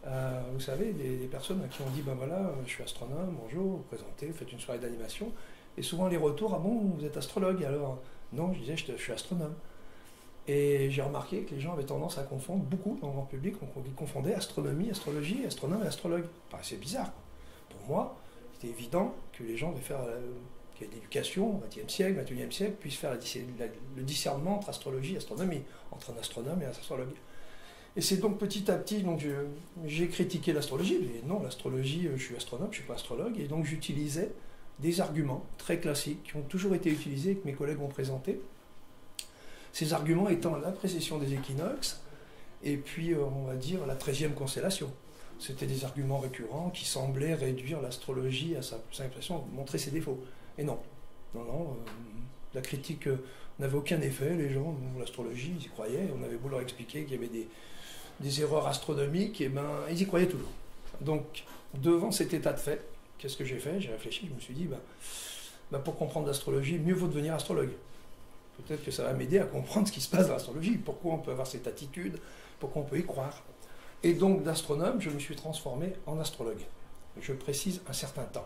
Euh, vous savez, des, des personnes à qui on dit, ben voilà, je suis astronome, bonjour, vous présentez, vous faites une soirée d'animation. Et souvent les retours, ah bon, vous êtes astrologue, alors non, je disais, je, je suis astronome. Et j'ai remarqué que les gens avaient tendance à confondre, beaucoup dans le grand public, on confondait astronomie, astrologie, astronome et astrologue. Enfin, c'est bizarre. Pour moi, c'était évident que les gens devaient faire, euh, qu'il y ait l'éducation au vingtième siècle, vingt et unième siècle, puissent faire la, la, le discernement entre astrologie et astronomie, entre un astronome et un astrologue. Et c'est donc petit à petit, donc j'ai critiqué l'astrologie, mais non, l'astrologie, je suis astronome, je ne suis pas astrologue, et donc j'utilisais des arguments très classiques qui ont toujours été utilisés et que mes collègues ont présentés. Ces arguments étant la précession des équinoxes, et puis on va dire la treizième constellation. C'était des arguments récurrents qui semblaient réduire l'astrologie à sa simple expression, montrer ses défauts. Et non, non, non, euh, la critique euh, n'avait aucun effet, les gens, l'astrologie, ils y croyaient, on avait beau leur expliquer qu'il y avait des, des erreurs astronomiques, et ben ils y croyaient toujours. Donc, devant cet état de fait, qu'est-ce que j'ai fait? J'ai réfléchi, je me suis dit, ben, ben pour comprendre l'astrologie, mieux vaut devenir astrologue. Peut-être que ça va m'aider à comprendre ce qui se passe dans l'astrologie, pourquoi on peut avoir cette attitude, pourquoi on peut y croire. Et donc, d'astronome, je me suis transformé en astrologue. Je précise un certain temps.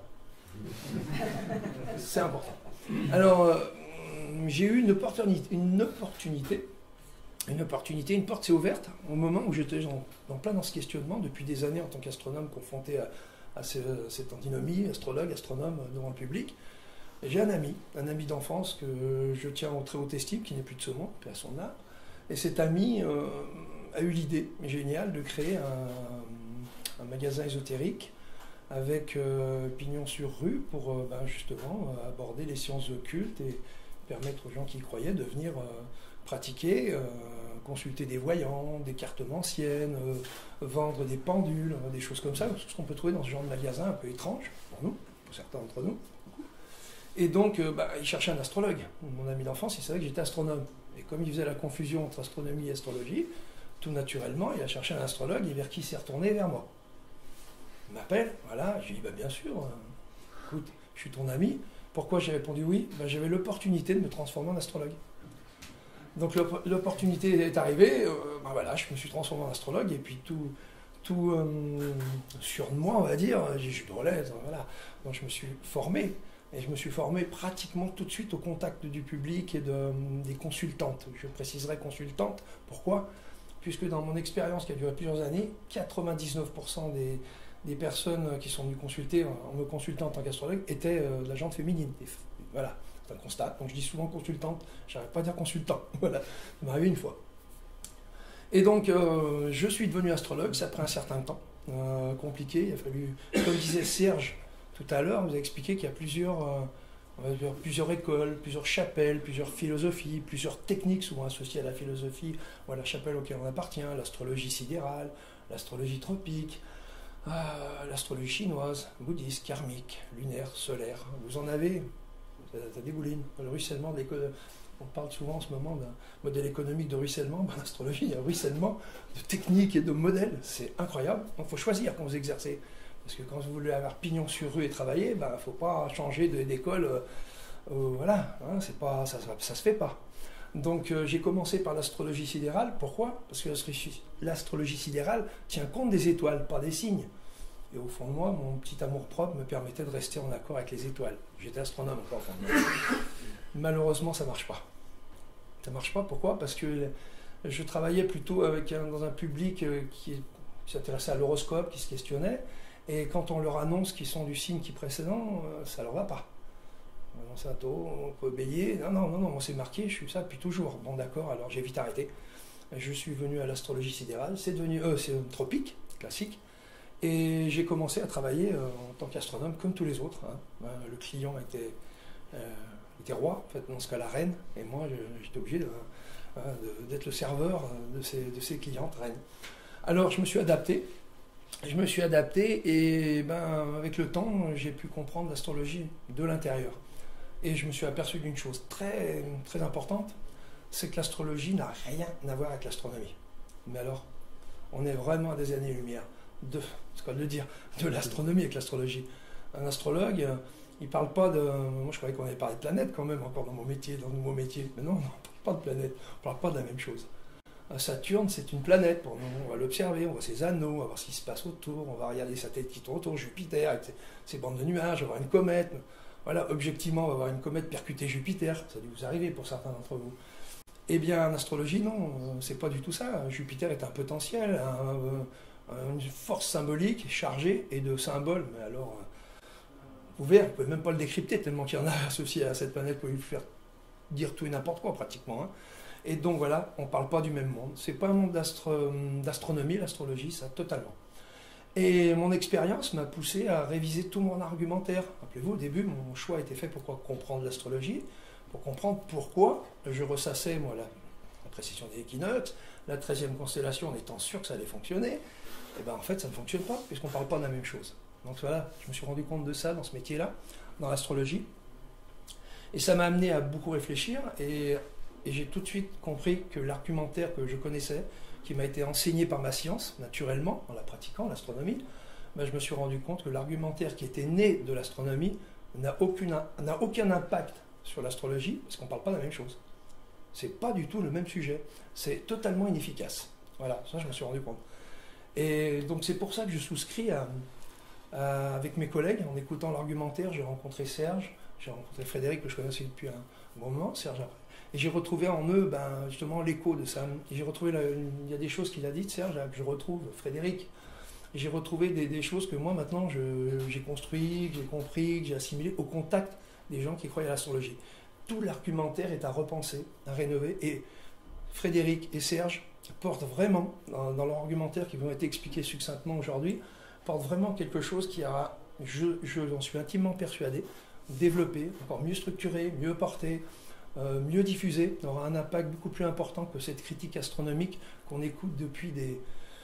C'est important. Alors, euh, j'ai eu une opportunité, une opportunité, une opportunité, une porte s'est ouverte au moment où j'étais en, en plein dans ce questionnement, depuis des années en tant qu'astronome, confronté à, à ces, cette antinomie, astrologue, astronome devant le public. J'ai un ami, un ami d'enfance que je tiens en très haute estime, qui n'est plus de ce monde, paix à son âme. Et cet ami euh, a eu l'idée géniale de créer un, un magasin ésotérique avec euh, pignon sur rue pour euh, ben, justement euh, aborder les sciences occultes et permettre aux gens qui y croyaient de venir euh, pratiquer, euh, consulter des voyants, des cartes anciennes, euh, vendre des pendules, euh, des choses comme ça, tout ce qu'on peut trouver dans ce genre de magasin un peu étrange pour nous, pour certains d'entre nous. Et donc, euh, bah, il cherchait un astrologue. Mon ami d'enfance, il savait que j'étais astronome. Et comme il faisait la confusion entre astronomie et astrologie, tout naturellement, il a cherché un astrologue et vers qui il s'est retourné? Vers moi. Il m'appelle, voilà, je lui dis, bah, bien sûr, euh, écoute, je suis ton ami. Pourquoi j'ai répondu oui? Bah, j'avais l'opportunité de me transformer en astrologue. Donc l'opportunité est arrivée, euh, bah, voilà, je me suis transformé en astrologue, et puis tout, tout euh, sur moi, on va dire, j'ai eu de relais, voilà. Donc je me suis formé. Et je me suis formé pratiquement tout de suite au contact du public et de, des consultantes. Je préciserai consultantes. Pourquoi? Puisque dans mon expérience qui a duré plusieurs années, quatre-vingt-dix-neuf pour cent des, des personnes qui sont venues consulter en me consultant en tant qu'astrologue étaient euh, de la gente féminine. Et voilà, c'est un constat. Donc je dis souvent consultante, je n'arrive pas à dire consultant. Voilà, ça m'est arrivé une fois. Et donc euh, je suis devenu astrologue, ça a pris un certain temps, euh, compliqué. Il a fallu, comme disait Serge, tout à l'heure, vous avez expliqué qu'il y a plusieurs, euh, plusieurs écoles, plusieurs chapelles, plusieurs philosophies, plusieurs techniques souvent associées à la philosophie ou à la chapelle auquel on appartient, l'astrologie sidérale, l'astrologie tropique, euh, l'astrologie chinoise, bouddhiste, karmique, lunaire, solaire. Vous en avez, ça, ça débouline. Le ruissellement de l'économie. On parle souvent en ce moment d'un modèle économique de ruissellement. Ben, l'astrologie, il y a un ruissellement de techniques et de modèles. C'est incroyable. Donc il faut choisir quand vous exercez. Parce que quand vous voulez avoir pignon sur rue et travailler, il ben, ne faut pas changer d'école. Euh, euh, voilà, hein, c'est pas, ça ne se fait pas. Donc euh, j'ai commencé par l'astrologie sidérale. Pourquoi? Parce que l'astrologie sidérale tient compte des étoiles, pas des signes. Et au fond de moi, mon petit amour-propre me permettait de rester en accord avec les étoiles. J'étais astronome encore. Malheureusement, ça ne marche pas. Ça ne marche pas, pourquoi? Parce que je travaillais plutôt avec un, dans un public qui, qui s'intéressait à l'horoscope, qui se questionnait. Et quand on leur annonce qu'ils sont du signe qui précédent, ça ne leur va pas. Non, c'est un taureau, on peut bélier. Non, non, non, non, on s'est marqué, je suis ça depuis toujours. Bon, d'accord, alors j'ai vite arrêté. Je suis venu à l'astrologie sidérale, c'est devenu, euh, c'est tropique, classique. Et j'ai commencé à travailler euh, en tant qu'astronome comme tous les autres. Hein. Le client était, euh, était roi, en fait, dans ce cas la reine, et moi j'étais obligé de, euh, de, d'être le serveur de ses, de ses clientes reines. Alors je me suis adapté. Je me suis adapté et ben, avec le temps, j'ai pu comprendre l'astrologie de l'intérieur. Et je me suis aperçu d'une chose très, très importante, c'est que l'astrologie n'a rien à voir avec l'astronomie. Mais alors, on est vraiment à des années-lumière de, c'est quoi de le dire, de l'astronomie avec l'astrologie. Un astrologue, il ne parle pas de... Moi, je croyais qu'on avait parlé de planètes quand même, encore dans mon métier, dans mon métier. Mais non, on ne parle pas de planètes, on ne parle pas de la même chose. Saturne, c'est une planète pour nous. On va l'observer, on voit ses anneaux, on va voir ce qui se passe autour, on va regarder les satellites qui tournent autour, Jupiter, avec ses, ses bandes de nuages, on va voir une comète. Voilà, objectivement, on va voir une comète percuter Jupiter. Ça a dû vous arriver pour certains d'entre vous. Eh bien, en astrologie, non, c'est pas du tout ça. Jupiter est un potentiel, un, un, une force symbolique chargée et de symboles. Mais alors, vous verrez, vous ne pouvez même pas le décrypter tellement qu'il y en a associé à cette planète pour lui faire dire tout et n'importe quoi pratiquement. Hein. Et donc voilà, on ne parle pas du même monde. C'est pas un monde d'astro- d'astronomie, l'astrologie, ça, totalement. Et mon expérience m'a poussé à réviser tout mon argumentaire. Rappelez-vous, au début, mon choix a été fait pour quoi? Comprendre l'astrologie, pour comprendre pourquoi je ressassais, moi, la, la précision des équinoxes, la treizième constellation, en étant sûr que ça allait fonctionner. Et bien en fait, ça ne fonctionne pas, puisqu'on ne parle pas de la même chose. Donc voilà, je me suis rendu compte de ça dans ce métier-là, dans l'astrologie. Et ça m'a amené à beaucoup réfléchir, et, et j'ai tout de suite compris que l'argumentaire que je connaissais, qui m'a été enseigné par ma science, naturellement, en la pratiquant, l'astronomie, ben je me suis rendu compte que l'argumentaire qui était né de l'astronomie n'a aucune, n'a aucun impact sur l'astrologie, parce qu'on ne parle pas de la même chose. C'est pas du tout le même sujet. C'est totalement inefficace. Voilà, ça je me suis rendu compte. Et donc c'est pour ça que je souscris à, à, avec mes collègues, en écoutant l'argumentaire, j'ai rencontré Serge, j'ai rencontré Frédéric, que je connaissais depuis un bon moment, Serge après. Et j'ai retrouvé en eux ben, justement l'écho de ça. Et j'ai retrouvé, la, il y a des choses qu'il a dites, Serge, que je retrouve, Frédéric. Et j'ai retrouvé des, des choses que moi maintenant je, j'ai construit, que j'ai compris, que j'ai assimilé au contact des gens qui croyaient à l'astrologie. Tout l'argumentaire est à repenser, à rénover. Et Frédéric et Serge portent vraiment, dans, dans leur argumentaire qui vont être expliqués succinctement aujourd'hui, portent vraiment quelque chose qui a, je, je j'en suis intimement persuadé, développé, encore mieux structuré, mieux porté, euh, mieux diffusé, aura un impact beaucoup plus important que cette critique astronomique qu'on écoute depuis des,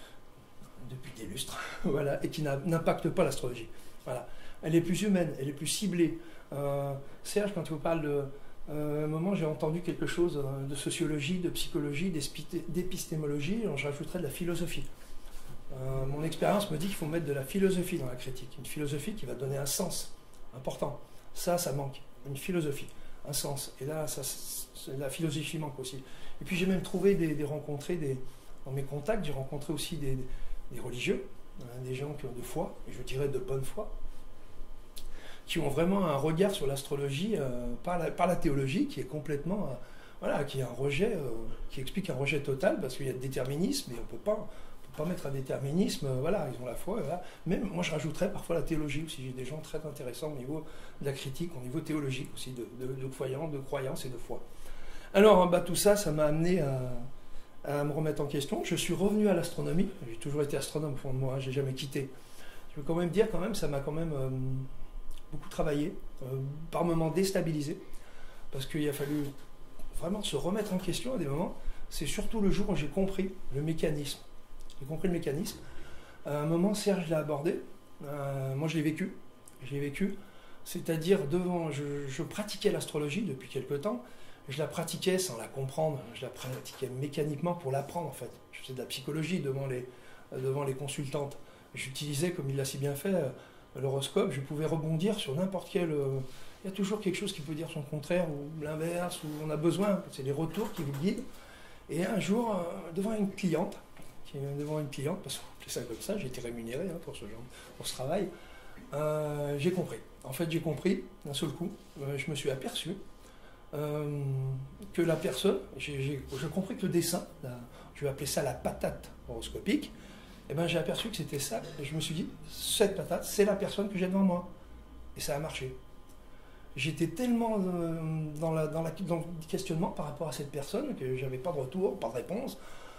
depuis des lustres, voilà, et qui n'impacte pas l'astrologie. Voilà. Elle est plus humaine, elle est plus ciblée. Euh, Serge, quand tu vous parles de... Euh, à un moment, j'ai entendu quelque chose de sociologie, de psychologie, d'épistémologie, alors je rajouterais de la philosophie. Euh, mon expérience me dit qu'il faut mettre de la philosophie dans la critique, une philosophie qui va donner un sens important. Ça, ça manque, une philosophie, un sens. Et là, ça, la philosophie manque aussi. Et puis j'ai même trouvé des, des rencontrés, des, dans mes contacts, j'ai rencontré aussi des, des religieux, hein, des gens qui ont de foi, et je dirais de bonne foi, qui ont vraiment un regard sur l'astrologie euh, par, la, par la théologie, qui est complètement, euh, voilà, qui est un rejet, euh, qui explique un rejet total, parce qu'il y a le déterminisme, et on ne peut pas, on peut pas mettre un déterminisme, euh, voilà, ils ont la foi, voilà. Même, moi je rajouterais parfois la théologie aussi, j'ai des gens très intéressants au niveau de la critique, au niveau théologique aussi, de, de, de croyance, de croyance et de foi. Alors, bah, tout ça, ça m'a amené à, à me remettre en question. Je suis revenu à l'astronomie, j'ai toujours été astronome au fond de moi, je n'ai jamais quitté. Je veux quand même dire, quand même, ça m'a quand même... Euh, beaucoup travaillé, euh, par moments déstabilisé, parce qu'il a fallu vraiment se remettre en question à des moments. C'est surtout le jour où j'ai compris le mécanisme. J'ai compris le mécanisme. À un moment, Serge l'a abordé. Euh, moi, je l'ai vécu. Je l'ai vécu. C'est-à-dire, devant, je, je pratiquais l'astrologie depuis quelque temps. Je la pratiquais sans la comprendre. Je la pratiquais mécaniquement pour l'apprendre, en fait. Je faisais de la psychologie devant les, devant les consultantes. J'utilisais, comme il l'a si bien fait, l'horoscope, je pouvais rebondir sur n'importe quel... Euh, il y a toujours quelque chose qui peut dire son contraire ou l'inverse, ou on a besoin, c'est les retours qui vous guident. Et un jour, euh, devant une cliente, qui, devant une cliente, parce qu'on appelait ça comme ça, j'ai été rémunéré hein, pour ce genre, pour ce travail, euh, j'ai compris. En fait, j'ai compris, d'un seul coup, euh, je me suis aperçu euh, que la personne, j'ai, j'ai, j'ai compris que le dessin, la, je vais appeler ça la patate horoscopique, et ben j'ai aperçu que c'était ça, et je me suis dit, cette patate, c'est la personne que j'ai devant moi. Et ça a marché. J'étais tellement euh, dans, la, dans, la, dans le questionnement par rapport à cette personne que j'avais pas de retour, pas de réponse.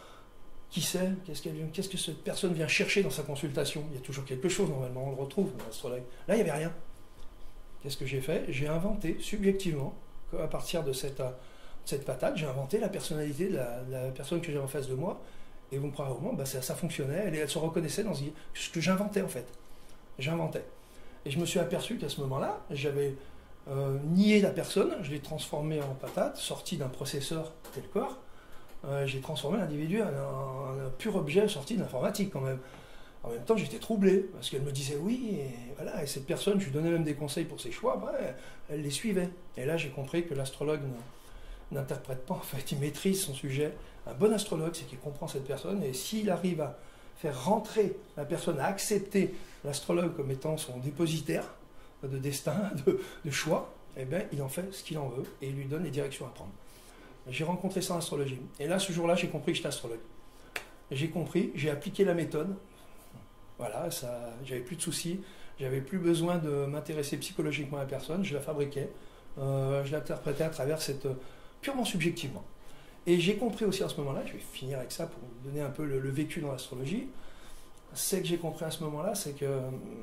Qui sait? Qu'est-ce, qu'elle, qu'est-ce que cette personne vient chercher dans sa consultation? Il y a toujours quelque chose, normalement, on le retrouve dans l'astrologue. Là, il n'y avait rien. Qu'est-ce que j'ai fait? J'ai inventé, subjectivement, à partir de cette, de cette patate, j'ai inventé la personnalité de la, de la personne que j'ai en face de moi. Et vous me croirez au moins, bah ça, ça fonctionnait, elle, elle se reconnaissait dans ce que j'inventais en fait. J'inventais. Et je me suis aperçu qu'à ce moment-là, j'avais euh, nié la personne, je l'ai transformé en patate, sorti d'un processeur tel corps, euh, j'ai transformé l'individu en un, un pur objet sorti de l'informatique quand même. En même temps, j'étais troublé, parce qu'elle me disait oui, et voilà, et cette personne, je lui donnais même des conseils pour ses choix, bah, elle, elle les suivait. Et là, j'ai compris que l'astrologue n'interprète pas, en fait, il maîtrise son sujet Un bon astrologue, c'est qu'il comprend cette personne, et s'il arrive à faire rentrer la personne, à accepter l'astrologue comme étant son dépositaire de destin, de, de choix, eh bien, il en fait ce qu'il en veut, et il lui donne les directions à prendre. J'ai rencontré ça en astrologie. Et là, ce jour-là, j'ai compris que j'étais astrologue. J'ai compris, j'ai appliqué la méthode. Voilà, ça, j'avais plus de soucis, j'avais plus besoin de m'intéresser psychologiquement à la personne, je la fabriquais, euh, je l'interprétais à travers cette, purement subjectivement. Et j'ai compris aussi à ce moment-là, je vais finir avec ça pour vous donner un peu le, le vécu dans l'astrologie, c'est que j'ai compris à ce moment-là, c'est que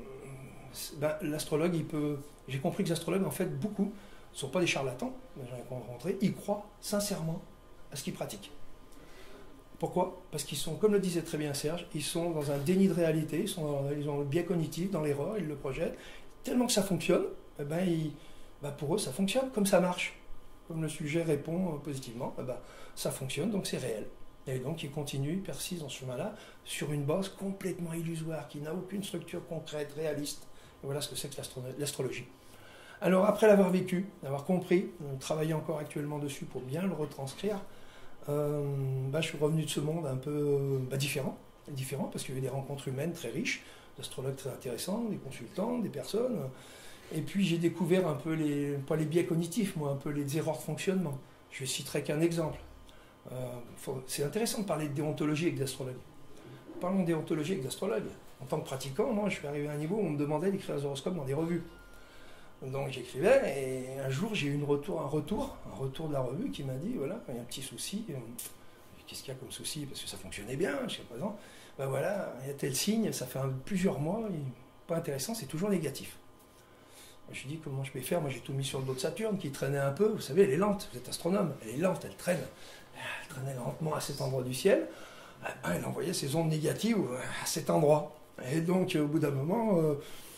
ben, l'astrologue, il peut... J'ai compris que les astrologues, en fait, beaucoup, ne sont pas des charlatans, j'en ai rencontré, ils croient sincèrement à ce qu'ils pratiquent. Pourquoi? Parce qu'ils sont, comme le disait très bien Serge, ils sont dans un déni de réalité, ils, sont dans, ils ont le biais cognitif, dans l'erreur, ils le projettent. Tellement que ça fonctionne, eh ben, ils, ben pour eux, ça fonctionne, comme ça marche. Comme le sujet répond positivement, eh ben, ça fonctionne, donc c'est réel. Et donc ils continuent, ils persistent dans ce chemin-là, sur une base complètement illusoire, qui n'a aucune structure concrète, réaliste. Et voilà ce que c'est que l'astrologie. Alors, après l'avoir vécu, l'avoir compris, travailler encore actuellement dessus pour bien le retranscrire, euh, bah, je suis revenu de ce monde un peu bah, différent, différent, parce qu'il y a eu des rencontres humaines très riches, d'astrologues très intéressants, des consultants, des personnes. Et puis j'ai découvert un peu les, pas les biais cognitifs, moi, un peu les erreurs de fonctionnement. Je ne citerai qu'un exemple. Euh, faut, c'est intéressant de parler de déontologie avec des astrologues. Parlons de déontologie avec des astrologues. En tant que pratiquant, moi, je suis arrivé à un niveau où on me demandait d'écrire des horoscopes dans des revues. Donc j'écrivais, et un jour j'ai eu une retour, un retour, un retour de la revue qui m'a dit, voilà, il y a un petit souci. Qu'est-ce qu'il y a comme souci? Parce que ça fonctionnait bien jusqu'à présent. Ben voilà, il y a tel signe, ça fait un, plusieurs mois, pas intéressant, c'est toujours négatif. Je lui ai dit, comment je vais faire? Moi j'ai tout mis sur le dos de Saturne qui traînait un peu, vous savez, elle est lente, vous êtes astronome, elle est lente, elle traîne. Elle traînait lentement à cet endroit du ciel. Elle envoyait ses ondes négatives à cet endroit. Et donc au bout d'un moment, euh,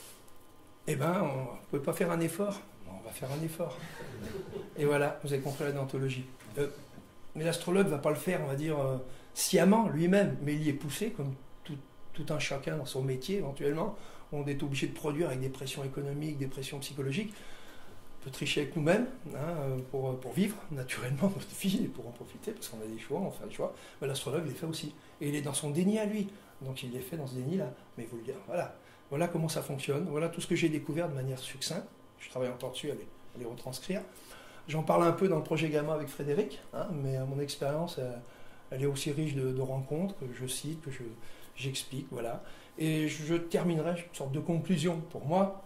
eh ben, on ne pouvait pas faire un effort. On va faire un effort. Et voilà, vous avez compris la déontologie. Euh, mais l'astrologue ne va pas le faire, on va dire, euh, sciemment, lui-même, mais il y est poussé, comme tout, tout un chacun dans son métier, éventuellement. On est obligé de produire avec des pressions économiques, des pressions psychologiques. On peut tricher avec nous-mêmes hein, pour, pour vivre, naturellement, notre vie, et pour en profiter, parce qu'on a des choix, on fait des choix. Mais l'astrologue, il les fait aussi. Et il est dans son déni à lui. Donc il les fait dans ce déni-là. Mais vous le dire, voilà. Voilà comment ça fonctionne, voilà tout ce que j'ai découvert de manière succincte. Je travaille encore dessus à les, à les retranscrire. J'en parle un peu dans le projet Gamma avec Frédéric, hein, mais mon expérience, elle, elle est aussi riche de, de rencontres que je cite, que je, j'explique, voilà. Et je, je terminerai une sorte de conclusion pour moi.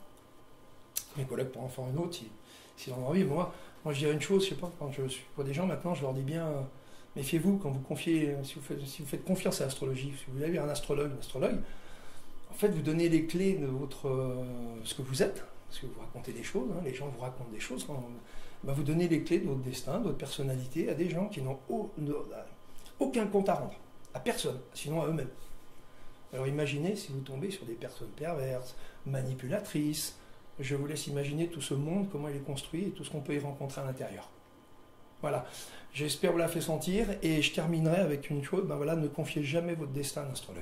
Mes collègues pourront en faire une autre s'ils si en ont envie. Moi, moi, je dirais une chose, je sais pas, quand je suis pour des gens maintenant, je leur dis bien, euh, méfiez-vous quand vous confiez, si vous faites, si vous faites confiance à l'astrologie, si vous avez un astrologue, une astrologue, en fait, vous donnez les clés de votre, euh, ce que vous êtes, parce que vous racontez des choses, hein, les gens vous racontent des choses, quand, ben, vous donnez les clés de votre destin, de votre personnalité à des gens qui n'ont au, ne, aucun compte à rendre, à personne, sinon à eux-mêmes. Alors imaginez si vous tombez sur des personnes perverses, manipulatrices, je vous laisse imaginer tout ce monde, comment il est construit et tout ce qu'on peut y rencontrer à l'intérieur. Voilà, j'espère vous la fait sentir et je terminerai avec une chose, ben voilà, ne confiez jamais votre destin à un astrologue.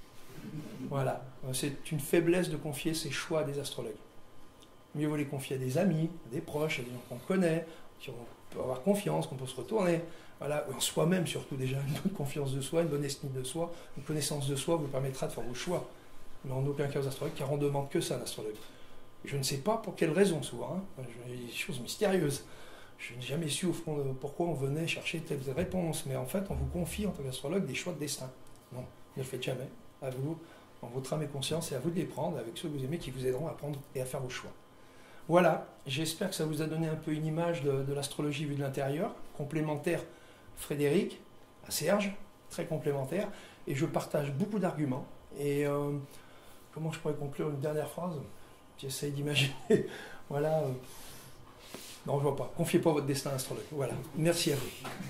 Voilà, c'est une faiblesse de confier ses choix à des astrologues. Mieux vaut les confier à des amis, à des proches, à des gens qu'on connaît, qui on peut avoir confiance, qu'on peut se retourner. Voilà, en soi-même surtout déjà, une bonne confiance de soi, une bonne estime de soi, une connaissance de soi vous permettra de faire vos choix. Mais en aucun cas aux astrologues, car on ne demande que ça à un astrologue. Je ne sais pas pour quelle raison souvent, hein. Il y a des choses mystérieuses. Je n'ai jamais su au fond de pourquoi on venait chercher telle réponse, mais en fait on vous confie en tant qu'astrologue des choix de destin. Non, ne le faites jamais. À vous, en votre âme et conscience, et à vous de les prendre avec ceux que vous aimez qui vous aideront à prendre et à faire vos choix. Voilà, j'espère que ça vous a donné un peu une image de, de l'astrologie vue de l'intérieur, complémentaire Frédéric, à Serge, très complémentaire, et je partage beaucoup d'arguments. Et euh, comment je pourrais conclure une dernière phrase? J'essaye d'imaginer. Voilà. Euh, non, je vois pas. Confiez pas votre destin à l'astrologue. Voilà. Merci à vous.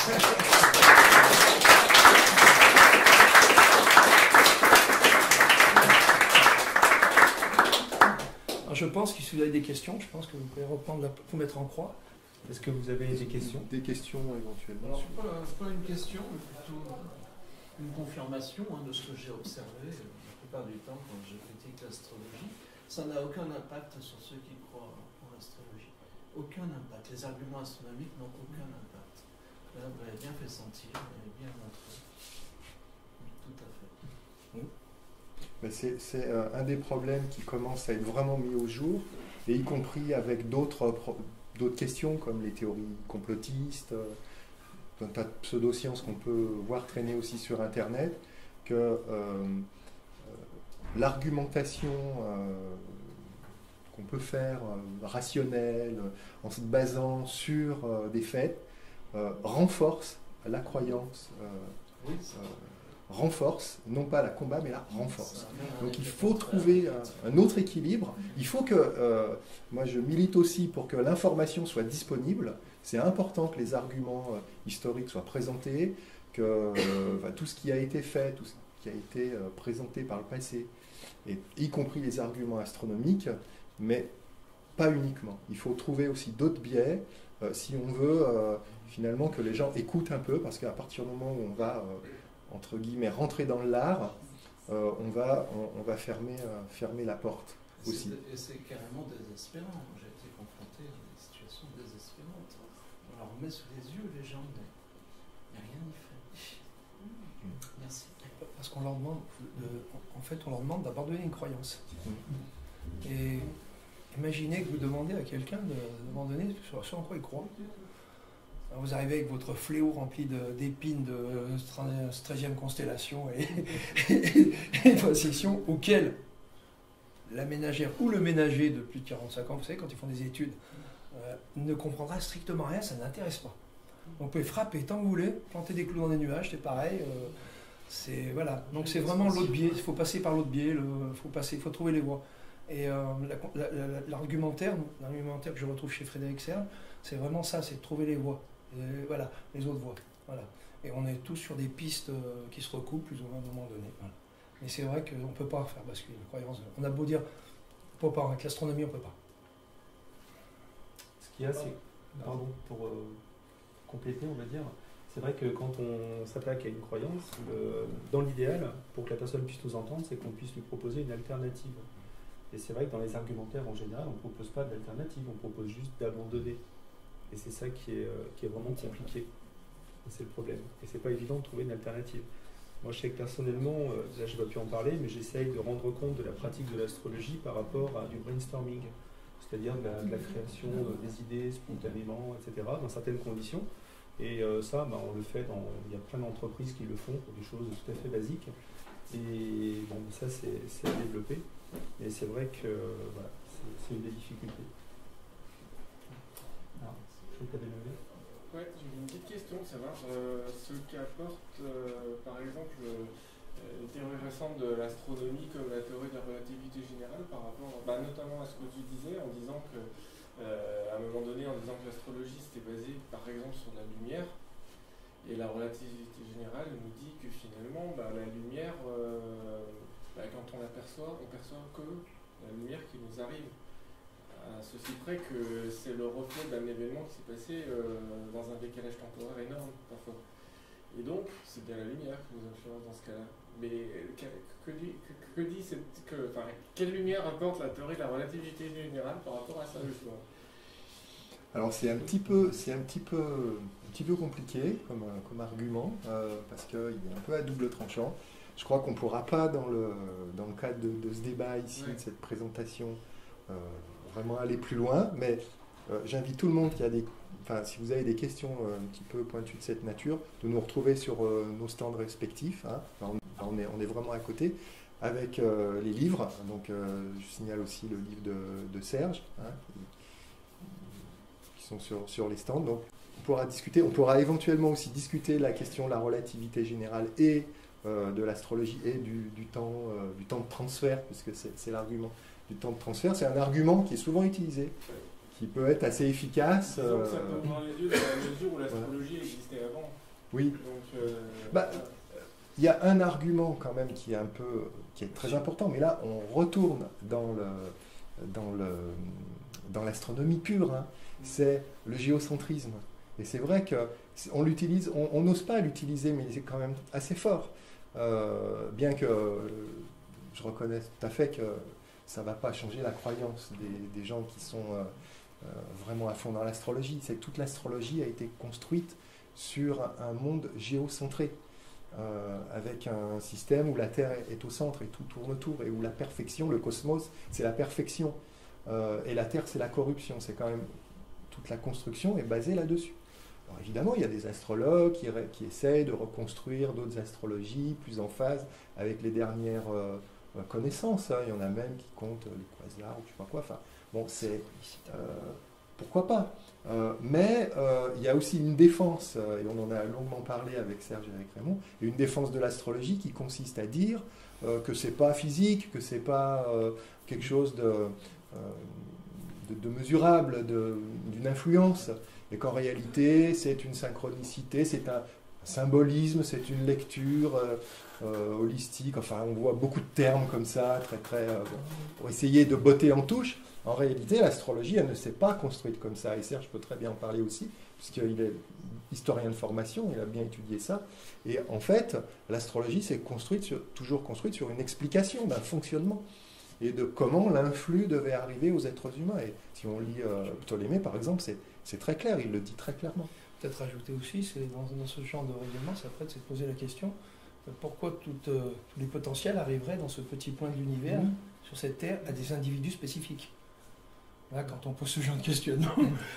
Alors, je pense que si vous avez des questions, je pense que vous pouvez reprendre la, vous mettre en croix. Est-ce que vous avez des questions? Des questions éventuellement. Alors, pas, pas une question, mais plutôt une confirmation hein, de ce que j'ai observé euh, la plupart du temps quand je critique l'astrologie. Ça n'a aucun impact sur ceux qui croient en l'astrologie. Aucun impact. Les arguments astronomiques n'ont aucun impact. Là, vous l'avez bien fait sentir, vous l'avez bien montré. Tout à fait. Oui. Mais c'est, c'est euh, un des problèmes qui commence à être vraiment mis au jour, et y compris avec d'autres, pro- d'autres questions comme les théories complotistes, euh, un tas de pseudosciences qu'on peut voir traîner aussi sur Internet, que euh, euh, l'argumentation euh, qu'on peut faire euh, rationnelle, en se basant sur euh, des faits, euh, renforce la croyance, euh, Oui, euh, renforce, non pas la combat, mais la renforce. Donc il faut trouver un, un autre équilibre. Il faut que, euh, moi je milite aussi pour que l'information soit disponible. C'est important que les arguments euh, historiques soient présentés, que euh, enfin, tout ce qui a été fait, tout ce qui a été euh, présenté par le passé, et, y compris les arguments astronomiques, mais pas uniquement. Il faut trouver aussi d'autres biais euh, si on veut euh, finalement que les gens écoutent un peu, parce qu'à partir du moment où on va, euh, entre guillemets, rentrer dans l'art, euh, on va, on, on va fermer, euh, fermer la porte aussi. Et c'est carrément désespérant. J'ai été confronté à des situations désespérantes. On leur met sous les yeux les gens, mais, mais rien n'y fait. Merci. Parce qu'on leur demande, de, en fait, on leur demande d'abandonner une croyance. Et imaginez que vous demandez à quelqu'un de, d'abandonner sur ce en quoi il croit. Alors vous arrivez avec votre fléau rempli de, d'épines de treizième constellation et, et, et de possession auquel la ménagère ou le ménager de plus de quarante-cinq ans, vous savez, quand ils font des études, euh, ne comprendra strictement rien, ça n'intéresse pas. Donc vous pouvez frapper tant que vous voulez, planter des clous dans des nuages, c'est pareil. Euh, c'est, voilà. Donc c'est vraiment l'autre biais, il faut passer par l'autre biais, il faut passer, il faut trouver les voies. Et euh, la, la, la, l'argumentaire, l'argumentaire que je retrouve chez Frédéric Serge, c'est vraiment ça, c'est de trouver les voies. Et voilà, les autres voies. Voilà. Et on est tous sur des pistes euh, qui se recoupent plus ou moins à un moment donné. Voilà. Mais c'est vrai qu'on ne peut pas faire basculer une croyance. On a beau dire, on peut pas, avec l'astronomie, on ne peut pas. Ce qu'il y a, c'est, pardon, pour euh, compléter, on va dire, c'est vrai que quand on s'attaque à une croyance, le, dans l'idéal, pour que la personne puisse nous entendre, c'est qu'on puisse lui proposer une alternative. Et c'est vrai que dans les argumentaires, en général, on ne propose pas d'alternative, on propose juste d'abandonner. Et c'est ça qui est, euh, qui est vraiment compliqué. Et c'est le problème. Et c'est pas évident de trouver une alternative. Moi, je sais que personnellement, euh, là, je ne vais plus en parler, mais j'essaye de rendre compte de la pratique de l'astrologie par rapport à du brainstorming, c'est-à-dire de la, de la création euh, des idées spontanément, et cetera, dans certaines conditions. Et euh, ça, bah, on le fait dans... Il y a plein d'entreprises qui le font pour des choses tout à fait basiques. Et bon, ça, c'est, c'est à développer. Et c'est vrai que euh, voilà, c'est, c'est une des difficultés. Alors, je vais pas délever. Ouais, j'ai une petite question, savoir euh, ce qu'apporte euh, par exemple euh, les théories récentes de l'astronomie comme la théorie de la relativité générale par rapport bah, notamment à ce que tu disais en disant que euh, à un moment donné en disant que l'astrologie c'était basé par exemple sur la lumière et la relativité générale nous dit que finalement bah, la lumière euh, bah, quand on l'aperçoit on perçoit que la lumière qui nous arrive. À ceci près que c'est le reflet d'un événement qui s'est passé euh, dans un décalage temporel énorme parfois. Et donc, c'est bien la lumière qui nous influence dans ce cas-là. Mais que, que dit, que, que dit cette, que, enfin, quelle lumière apporte la théorie de la relativité générale par rapport à ça justement ? Alors c'est un petit peu, c'est un petit peu, un petit peu compliqué comme, comme argument euh, parce qu'il est un peu à double tranchant. Je crois qu'on ne pourra pas dans le, dans le cadre de, de ce débat ici, ouais. de cette présentation, euh, vraiment aller plus loin, mais euh, j'invite tout le monde qui a des, enfin, si vous avez des questions euh, un petit peu pointues de cette nature, de nous retrouver sur euh, nos stands respectifs. Hein. Enfin, on, est, on est vraiment à côté avec euh, les livres. Donc, euh, je signale aussi le livre de, de Serge, hein, qui, qui sont sur, sur les stands. Donc, on pourra discuter. On pourra éventuellement aussi discuter de la question de la relativité générale et euh, de l'astrologie et du, du, temps, euh, du temps de transfert, puisque c'est, c'est l'argument. Du temps de transfert, c'est un argument qui est souvent utilisé, qui peut être assez efficace. Disons que ça peut ouvrir les yeux dans la mesure où l'astrologie existait avant. Oui. Donc, euh, bah, il y a un argument quand même qui est un peu, qui est très important, mais là on retourne dans le, dans le, dans l'astronomie pure. Hein. C'est le géocentrisme. Et c'est vrai que on l'utilise, on n'ose pas l'utiliser, mais c'est quand même assez fort. Euh, bien que euh, je reconnais tout à fait que ça ne va pas changer la croyance des, des gens qui sont euh, euh, vraiment à fond dans l'astrologie. C'est que toute l'astrologie a été construite sur un monde géocentré, euh, avec un système où la Terre est au centre et tout tourne autour, et où la perfection, le cosmos, c'est la perfection, euh, et la Terre, c'est la corruption. C'est quand même, toute la construction est basée là-dessus. Alors évidemment, il y a des astrologues qui, qui essayent de reconstruire d'autres astrologies plus en phase avec les dernières euh, connaissances. Hein. Il y en a même qui comptent les quasars ou je sais pas quoi. Enfin, bon, c'est... Euh, pourquoi pas, euh, mais euh, il y a aussi une défense, euh, et on en a longuement parlé avec Serge et avec Raymond, et une défense de l'astrologie qui consiste à dire euh, que c'est pas physique, que c'est pas euh, quelque chose de, euh, de, de mesurable, de, d'une influence, et qu'en réalité c'est une synchronicité, c'est un symbolisme, c'est une lecture euh, euh, holistique, enfin on voit beaucoup de termes comme ça, très très, euh, bon, pour essayer de botter en touche. En réalité, l'astrologie, elle ne s'est pas construite comme ça. Et Serge peut très bien en parler aussi, puisqu'il est historien de formation, il a bien étudié ça. Et en fait, l'astrologie s'est construite sur, toujours construite sur une explication d'un fonctionnement et de comment l'influx devait arriver aux êtres humains. Et si on lit euh, Ptolémée, par exemple, c'est, c'est très clair, il le dit très clairement. Peut-être rajouter aussi, c'est dans, dans ce genre de raisonnement, ça prête, c'est de poser la question, euh, pourquoi tout, euh, tous les potentiels arriveraient dans ce petit point de l'univers, mmh. sur cette Terre, à des individus spécifiques. Là, quand on pose ce genre de questionnement,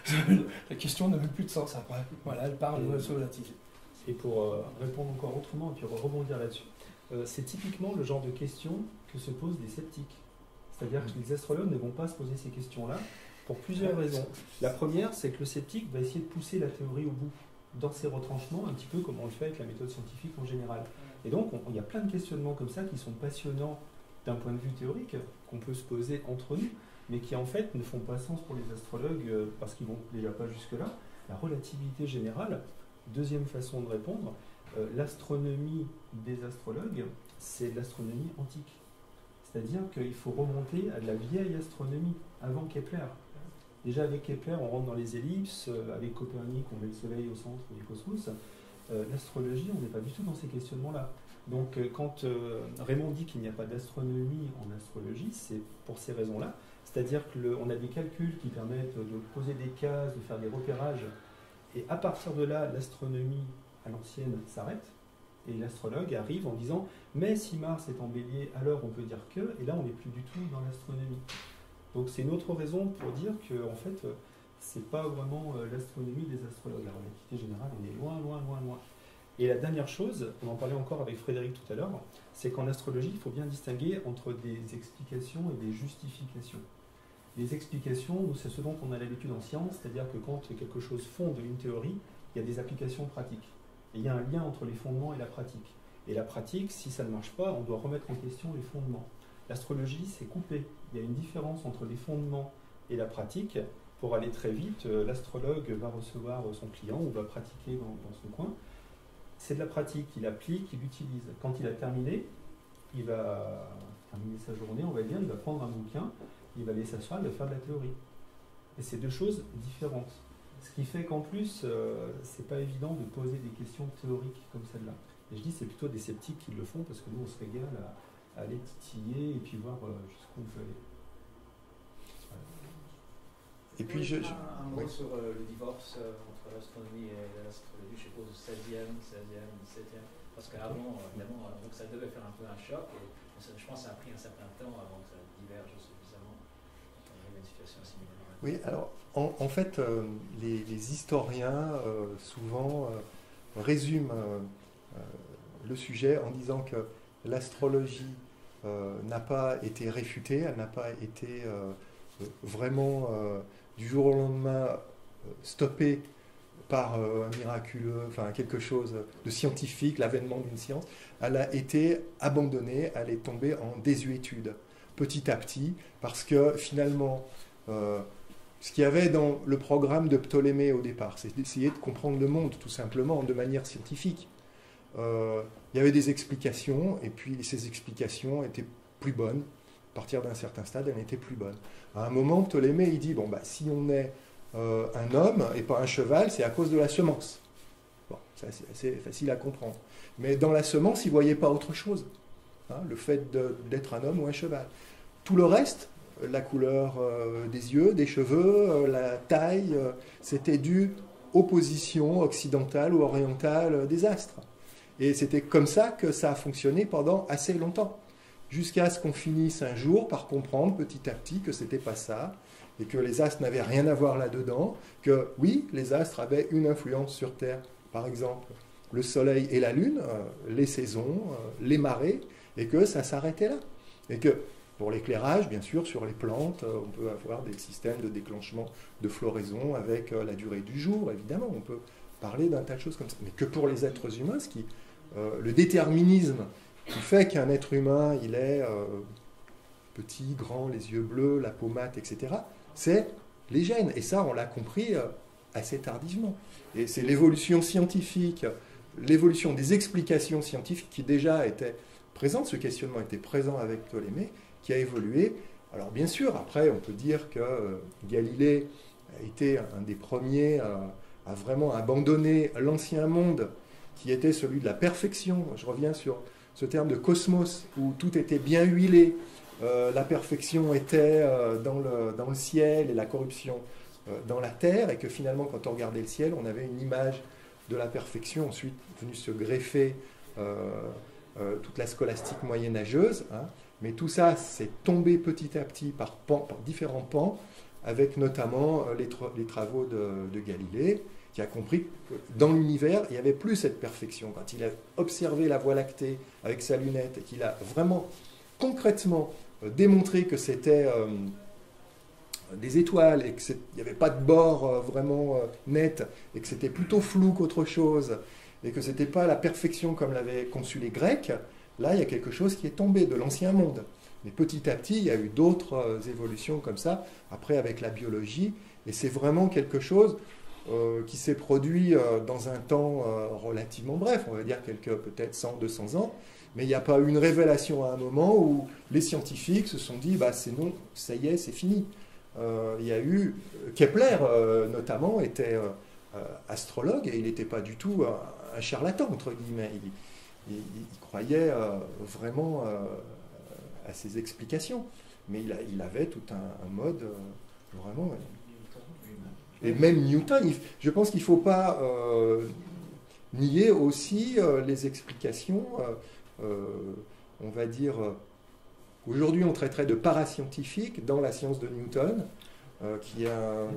la question n'a même plus de sens après. Voilà, elle parle de ce relatif. Et pour euh, répondre encore autrement, et puis rebondir là-dessus, euh, c'est typiquement le genre de questions que se posent des sceptiques. C'est-à-dire que les astrologues ne vont pas se poser ces questions-là pour plusieurs raisons. La première, c'est que le sceptique va essayer de pousser la théorie au bout, dans ses retranchements, un petit peu comme on le fait avec la méthode scientifique en général. Et donc, il y a plein de questionnements comme ça qui sont passionnants d'un point de vue théorique, qu'on peut se poser entre nous, mais qui en fait ne font pas sens pour les astrologues euh, parce qu'ils ne vont déjà pas jusque-là. La relativité générale, deuxième façon de répondre, euh, l'astronomie des astrologues, c'est de l'astronomie antique. C'est-à-dire qu'il faut remonter à de la vieille astronomie, avant Kepler. Déjà avec Kepler, on rentre dans les ellipses, euh, avec Copernic, on met le Soleil au centre du cosmos. Euh, l'astrologie, on n'est pas du tout dans ces questionnements-là. Donc euh, quand euh, Raymond dit qu'il n'y a pas d'astronomie en astrologie, c'est pour ces raisons-là. C'est-à-dire qu'on a des calculs qui permettent de poser des cases, de faire des repérages, et à partir de là, l'astronomie à l'ancienne s'arrête, et l'astrologue arrive en disant « mais si Mars est en bélier, alors on peut dire que », et là on n'est plus du tout dans l'astronomie. Donc c'est une autre raison pour dire que en fait, c'est pas vraiment l'astronomie des astrologues. La relativité générale, on est loin, loin, loin, loin. Et la dernière chose, on en parlait encore avec Frédéric tout à l'heure, c'est qu'en astrologie, il faut bien distinguer entre des explications et des justifications. Les explications, c'est ce dont on a l'habitude en science, c'est-à-dire que quand quelque chose fonde une théorie, il y a des applications pratiques. Et il y a un lien entre les fondements et la pratique. Et la pratique, si ça ne marche pas, on doit remettre en question les fondements. L'astrologie, c'est coupé. Il y a une différence entre les fondements et la pratique. Pour aller très vite, l'astrologue va recevoir son client ou va pratiquer dans, dans son coin. C'est de la pratique, il applique, il utilise. Quand il a terminé, il va terminer sa journée, on va dire, il va prendre un bouquin, il va aller s'asseoir, il va faire de la théorie. Et c'est deux choses différentes. Ce qui fait qu'en plus, euh, c'est pas évident de poser des questions théoriques comme celle-là. Et je dis, c'est plutôt des sceptiques qui le font, parce que nous, on se régale à, à aller titiller et puis voir euh, jusqu'où on peut aller. Voilà. Et puis, je... je... Un, un mot oui. sur euh, le divorce euh, entre l'astronomie et l'astrologie, je suppose, seizième, seizième, dix-septième. Parce qu'avant, euh, évidemment, donc ça devait faire un peu un choc. Et je pense que ça a pris un certain temps avant que ça diverge suffisamment. On a une situation similaire. Oui, alors, en, en fait, euh, les, les historiens, euh, souvent, euh, résument euh, euh, le sujet en disant que l'astrologie euh, n'a pas été réfutée, elle n'a pas été euh, vraiment, euh, du jour au lendemain, stoppée par euh, un miraculeux, enfin quelque chose de scientifique, l'avènement d'une science. Elle a été abandonnée, elle est tombée en désuétude, petit à petit, parce que finalement... Euh, ce qu'il y avait dans le programme de Ptolémée au départ, c'est d'essayer de comprendre le monde, tout simplement, de manière scientifique. Euh, il y avait des explications, et puis ces explications étaient plus bonnes. À partir d'un certain stade, elles n'étaient plus bonnes. À un moment, Ptolémée, il dit, bon, bah, si on est euh, un homme et pas un cheval, c'est à cause de la semence. Bon, ça, c'est assez facile à comprendre. Mais dans la semence, il ne voyait pas autre chose. Hein, le fait de, d'être un homme ou un cheval. Tout le reste... la couleur euh, des yeux, des cheveux, euh, la taille, euh, c'était dû opposition occidentale ou orientale des astres. Et c'était comme ça que ça a fonctionné pendant assez longtemps, jusqu'à ce qu'on finisse un jour par comprendre petit à petit que c'était pas ça, et que les astres n'avaient rien à voir là-dedans, que oui, les astres avaient une influence sur Terre, par exemple le Soleil et la Lune, euh, les saisons, euh, les marées, et que ça s'arrêtait là. Et que pour l'éclairage, bien sûr, sur les plantes, euh, on peut avoir des systèmes de déclenchement de floraison avec euh, la durée du jour, évidemment, on peut parler d'un tas de choses comme ça. Mais que pour les êtres humains, ce qui, euh, le déterminisme qui fait qu'un être humain, il est euh, petit, grand, les yeux bleus, la peau mate, et cetera, c'est les gènes. Et ça, on l'a compris euh, assez tardivement. Et c'est l'évolution scientifique, l'évolution des explications scientifiques qui déjà étaient présentes, ce questionnement était présent avec Ptolémée, qui a évolué. Alors bien sûr, après, on peut dire que euh, Galilée a été un des premiers à, à vraiment abandonner l'ancien monde, qui était celui de la perfection. Je reviens sur ce terme de cosmos, où tout était bien huilé, euh, la perfection était euh, dans, le, dans le ciel et la corruption euh, dans la terre, et que finalement, quand on regardait le ciel, on avait une image de la perfection, ensuite venue se greffer euh, euh, toute la scolastique moyenâgeuse, hein. Mais tout ça, c'est tombé petit à petit par, pan, par différents pans, avec notamment euh, les, tra les travaux de, de Galilée, qui a compris que dans l'univers, il n'y avait plus cette perfection. Quand il a observé la Voie lactée avec sa lunette et qu'il a vraiment concrètement euh, démontré que c'était euh, des étoiles et qu'il n'y avait pas de bord euh, vraiment euh, net et que c'était plutôt flou qu'autre chose et que ce n'était pas la perfection comme l'avaient conçu les Grecs, là, il y a quelque chose qui est tombé de l'ancien monde. Mais petit à petit, il y a eu d'autres euh, évolutions comme ça, après avec la biologie, et c'est vraiment quelque chose euh, qui s'est produit euh, dans un temps euh, relativement bref, on va dire quelques peut-être cent, deux cents ans, mais il n'y a pas eu une révélation à un moment où les scientifiques se sont dit, bah, c'est non, ça y est, c'est fini. Euh, il y a eu, Kepler euh, notamment était euh, euh, astrologue, et il n'était pas du tout un, un charlatan, entre guillemets. Il, Il, il croyait euh, vraiment euh, à ses explications, mais il, a, il avait tout un, un mode euh, vraiment. Et même Newton, il, je pense qu'il ne faut pas euh, nier aussi euh, les explications, euh, euh, on va dire, euh, aujourd'hui on traiterait de parascientifique dans la science de Newton, euh, qui a euh,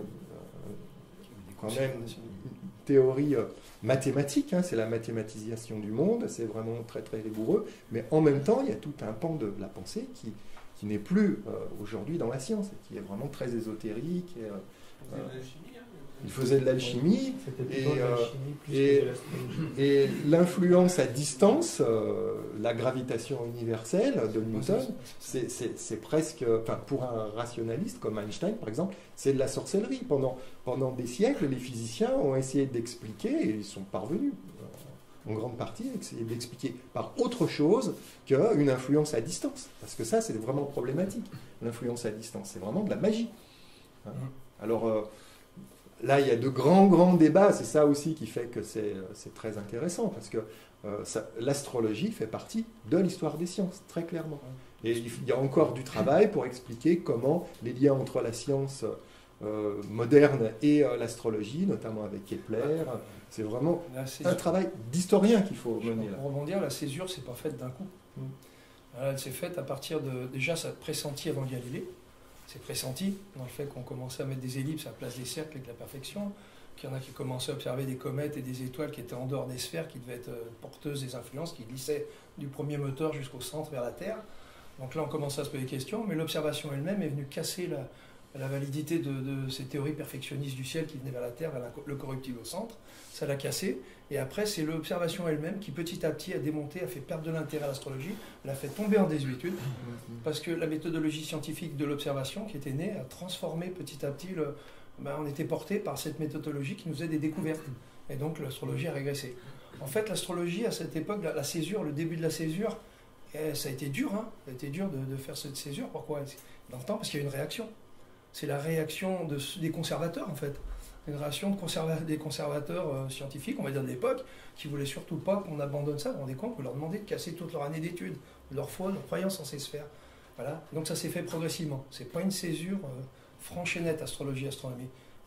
quand même une théorie euh, mathématique, hein, c'est la mathématisation du monde, c'est vraiment très très rigoureux, mais en même temps il y a tout un pan de la pensée qui, qui n'est plus euh, aujourd'hui dans la science, et qui est vraiment très ésotérique. Et, euh, euh, il faisait de l'alchimie, et, euh, et, et l'influence à distance, euh, la gravitation universelle de Newton, c'est presque, enfin, pour un rationaliste comme Einstein par exemple, c'est de la sorcellerie. Pendant, pendant des siècles, les physiciens ont essayé d'expliquer, et ils sont parvenus en grande partie, essayer d'expliquer par autre chose qu'une influence à distance. Parce que ça, c'est vraiment problématique, l'influence à distance. C'est vraiment de la magie. Alors, euh, là, il y a de grands, grands débats. C'est ça aussi qui fait que c'est très intéressant, parce que euh, l'astrologie fait partie de l'histoire des sciences, très clairement. Et il y a encore du travail pour expliquer comment les liens entre la science euh, moderne et euh, l'astrologie, notamment avec Kepler, c'est vraiment un travail d'historien qu'il faut mener. Pour rebondir, la césure, c'est pas faite d'un coup. Mm. Elle s'est faite à partir de... Déjà, ça pressentit avant Galilée. C'est pressenti dans le fait qu'on commençait à mettre des ellipses à la place des cercles et de la perfection, qu'il y en a qui commençaient à observer des comètes et des étoiles qui étaient en dehors des sphères, qui devaient être porteuses des influences, qui glissaient du premier moteur jusqu'au centre vers la Terre. Donc là, on commençait à se poser des questions, mais l'observation elle-même est venue casser la, la validité de, de ces théories perfectionnistes du ciel qui venaient vers la Terre, vers la, le corruptible au centre. Ça l'a cassé. Et après, c'est l'observation elle-même qui, petit à petit, a démonté, a fait perdre de l'intérêt à l'astrologie, l'a fait tomber en désuétude, parce que la méthodologie scientifique de l'observation qui était née a transformé petit à petit, le, ben, on était porté par cette méthodologie qui nous faisait des découvertes. Et donc l'astrologie a régressé. En fait, l'astrologie, à cette époque, la, la césure, le début de la césure, eh, ça a été dur, hein, ça a été dur de, de faire cette césure. Pourquoi? Dans le temps, parce qu'il y a une réaction. C'est la réaction de, des conservateurs, en fait. Une réaction de conserva des conservateurs euh, scientifiques, on va dire de l'époque, qui ne voulaient surtout pas qu'on abandonne ça. Vous vous rendez compte, vous leur demandez de casser toute leur année d'études, leur foi, leur croyance en ces sphères. Voilà. Donc ça s'est fait progressivement. Ce n'est pas une césure euh, franche et nette, astrologie, astronomie.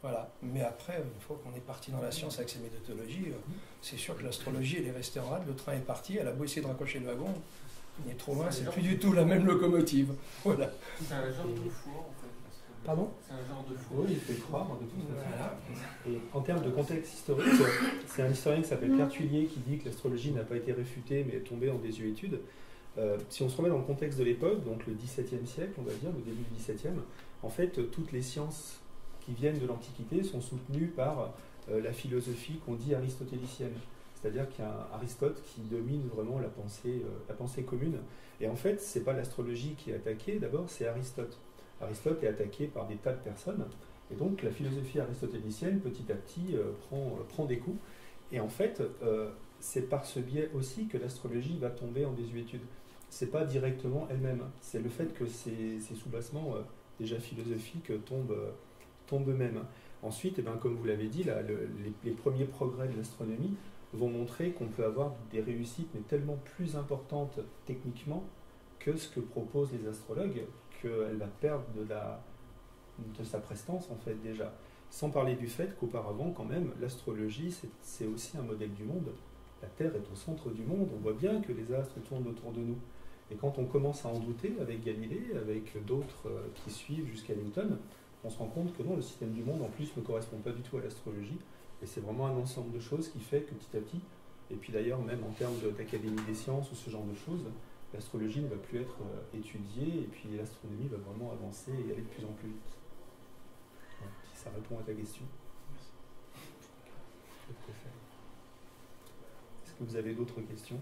Voilà. Mais après, une fois qu'on est parti dans la science avec ses méthodologies, euh, c'est sûr que l'astrologie, elle est restée en rade, le train est parti, elle a beau essayer de raccrocher le wagon, il est trop loin, c'est plus du tout la même locomotive. Voilà. C'est un genre de foi, en fait. l'astrologie. Pardon? C'est un genre de foi. Oui, il fait croire de toute façon. Voilà. Et en termes de contexte historique, c'est un historien qui s'appelle Pierre Thuillier qui dit que l'astrologie n'a pas été réfutée mais est tombée en désuétude. Euh, si on se remet dans le contexte de l'époque, donc le dix-septième siècle, on va dire, le début du dix-septième, en fait, toutes les sciences qui viennent de l'Antiquité sont soutenues par euh, la philosophie qu'on dit aristotélicienne. C'est-à-dire qu'il y a un Aristote qui domine vraiment la pensée, euh, la pensée commune. Et en fait, ce n'est pas l'astrologie qui est attaquée, d'abord, c'est Aristote. Aristote est attaqué par des tas de personnes. Et donc, la philosophie aristotélicienne, petit à petit, euh, prend, euh, prend des coups. Et en fait, euh, c'est par ce biais aussi que l'astrologie va tomber en désuétude. Ce n'est pas directement elle-même. C'est le fait que ces, ces soubassements, euh, déjà philosophiques, tombent, euh, tombent eux-mêmes. Ensuite, eh ben, comme vous l'avez dit, là, le, les, les premiers progrès de l'astronomie vont montrer qu'on peut avoir des réussites, mais tellement plus importantes techniquement que ce que proposent les astrologues, qu'elle va perdre de, la, de sa prestance, en fait, déjà. Sans parler du fait qu'auparavant, quand même, l'astrologie, c'est aussi un modèle du monde. La Terre est au centre du monde, on voit bien que les astres tournent autour de nous. Et quand on commence à en douter, avec Galilée, avec d'autres euh, qui suivent jusqu'à Newton, on se rend compte que non, le système du monde, en plus, ne correspond pas du tout à l'astrologie. Et c'est vraiment un ensemble de choses qui fait que petit à petit, et puis d'ailleurs même en termes d'académie des sciences ou ce genre de choses, l'astrologie ne va plus être euh, étudiée et puis l'astronomie va vraiment avancer et aller de plus en plus vite. Ouais, si ça répond à ta question. Est-ce que vous avez d'autres questions?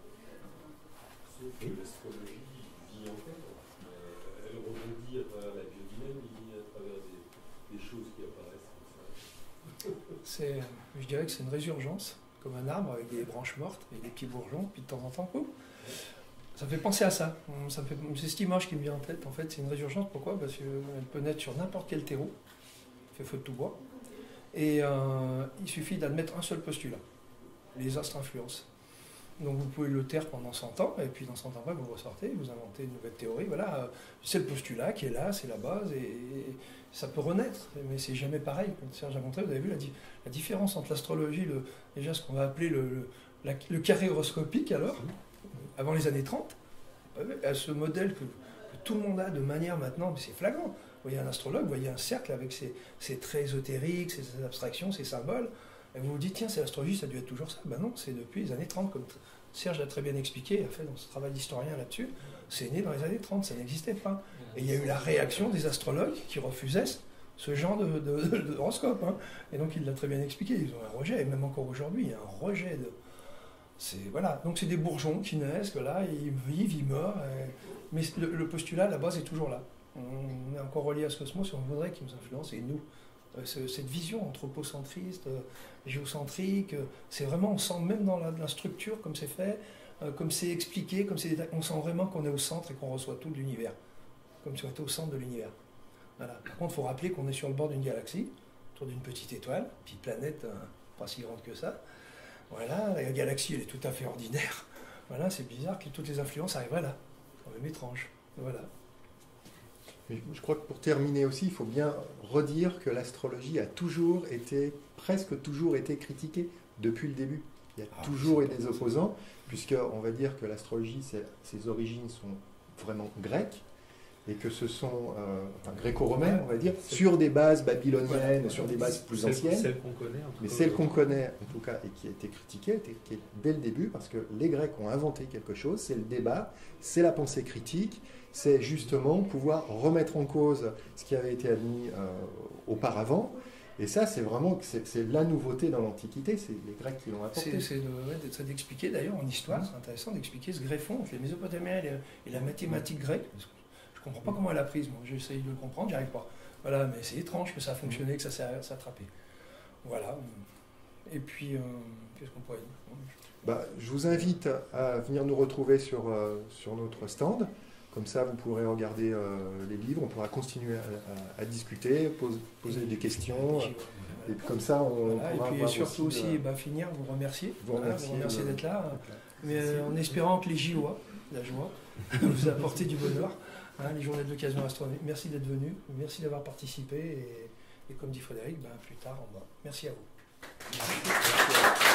Sauf que l'astrologie vit encore. Euh, elle rebondit à travers la biodynamie, à travers des, des choses qui apparaissent comme ça. Je dirais que c'est une résurgence, comme un arbre avec des branches mortes et des petits bourgeons, puis de temps en temps, pouf, ça me fait penser à ça. ça c'est cette image qui me vient en tête. En fait, c'est une résurgence. Pourquoi? Parce qu'elle peut naître sur n'importe quel terreau, fait feu de tout bois, et euh, il suffit d'admettre un seul postulat. Les astres influencent. Donc vous pouvez le taire pendant cent ans, et puis dans cent ans après, vous ressortez, vous inventez une nouvelle théorie. Voilà, c'est le postulat qui est là, c'est la base, et, et ça peut renaître, mais c'est jamais pareil. Comme Serge a montré, vous avez vu la, la différence entre l'astrologie, le, déjà ce qu'on va appeler le, le, la, le carré horoscopique, alors, avant les années trente, à ce modèle que, que tout le monde a de manière maintenant, mais c'est flagrant. Vous voyez un astrologue, vous voyez un cercle avec ses, ses traits ésotériques, ses, ses abstractions, ses symboles, et vous vous dites, tiens, c'est l'astrologie, ça a dû être toujours ça. Ben non, c'est depuis les années trente, comme Serge l'a très bien expliqué, il a fait dans ce travail d'historien là-dessus, c'est né dans les années trente, ça n'existait pas. Et il y a eu la réaction des astrologues qui refusaient ce genre d'horoscope. Hein. Et donc il l'a très bien expliqué, ils ont un rejet, et même encore aujourd'hui, il y a un rejet de... Voilà. Donc c'est des bourgeons qui naissent, voilà, ils vivent, ils meurent, et... mais le, le postulat, la base est toujours là. On est encore relié à ce cosmos et on voudrait qu'il nous influence, et nous. Cette vision anthropocentriste, géocentrique, c'est vraiment, on sent même dans la, la structure, comme c'est fait, euh, comme c'est expliqué, comme c'est, on sent vraiment qu'on est au centre et qu'on reçoit tout de l'univers, comme si on était au centre de l'univers. Voilà. Par contre, il faut rappeler qu'on est sur le bord d'une galaxie, autour d'une petite étoile, petite planète, hein, pas si grande que ça. Voilà, la galaxie, elle est tout à fait ordinaire. Voilà, c'est bizarre que toutes les influences arriveraient là. C'est quand même étrange. Voilà. Mais je crois que pour terminer aussi, il faut bien redire que l'astrologie a toujours été, presque toujours été critiquée depuis le début. Il y a ah, toujours eu des opposants, puisqu'on va dire que l'astrologie, ses origines sont vraiment grecques, et que ce sont euh, enfin, gréco-romaines, on va dire, sur des bases babyloniennes, ouais, sur des bases plus celle, anciennes. Celles qu'on connaît. En tout mais cas, celles qu'on connaît, en tout cas, et qui a été critiquée, qui est dès le début, parce que les Grecs ont inventé quelque chose, c'est le débat, c'est la pensée critique, c'est justement pouvoir remettre en cause ce qui avait été admis euh, auparavant. Et ça, c'est vraiment c'est la nouveauté dans l'Antiquité, c'est les Grecs qui l'ont apporté. C'est ouais, d'expliquer d'ailleurs en histoire, c'est intéressant d'expliquer ce greffon entre les Mésopotamiens et, et la mathématique grecque. Je ne comprends pas comment elle a prise, moi j'essaye de le comprendre, j'y arrive pas. Voilà, mais c'est étrange que ça a fonctionné, que ça s'est attrapé. Voilà. Et puis, euh, qu'est-ce qu'on pourrait dire? Bah, je vous invite à venir nous retrouver sur, euh, sur notre stand. Comme ça, vous pourrez regarder euh, les livres, on pourra continuer à, à, à discuter, pose, poser des questions. Et puis comme ça, on voilà, pourra et puis voir surtout aussi, aussi, bah, finir, vous remercier. Vous voilà, remercier, vous remercier d'être là. Mais Merci. euh, en espérant que les J O A, la joie, vous apportent du bonheur. Hein, les journées de l'occasion astronomique. Merci d'être venu, merci d'avoir participé. Et, et comme dit Frédéric, ben, plus tard en bas. Merci à vous. Merci.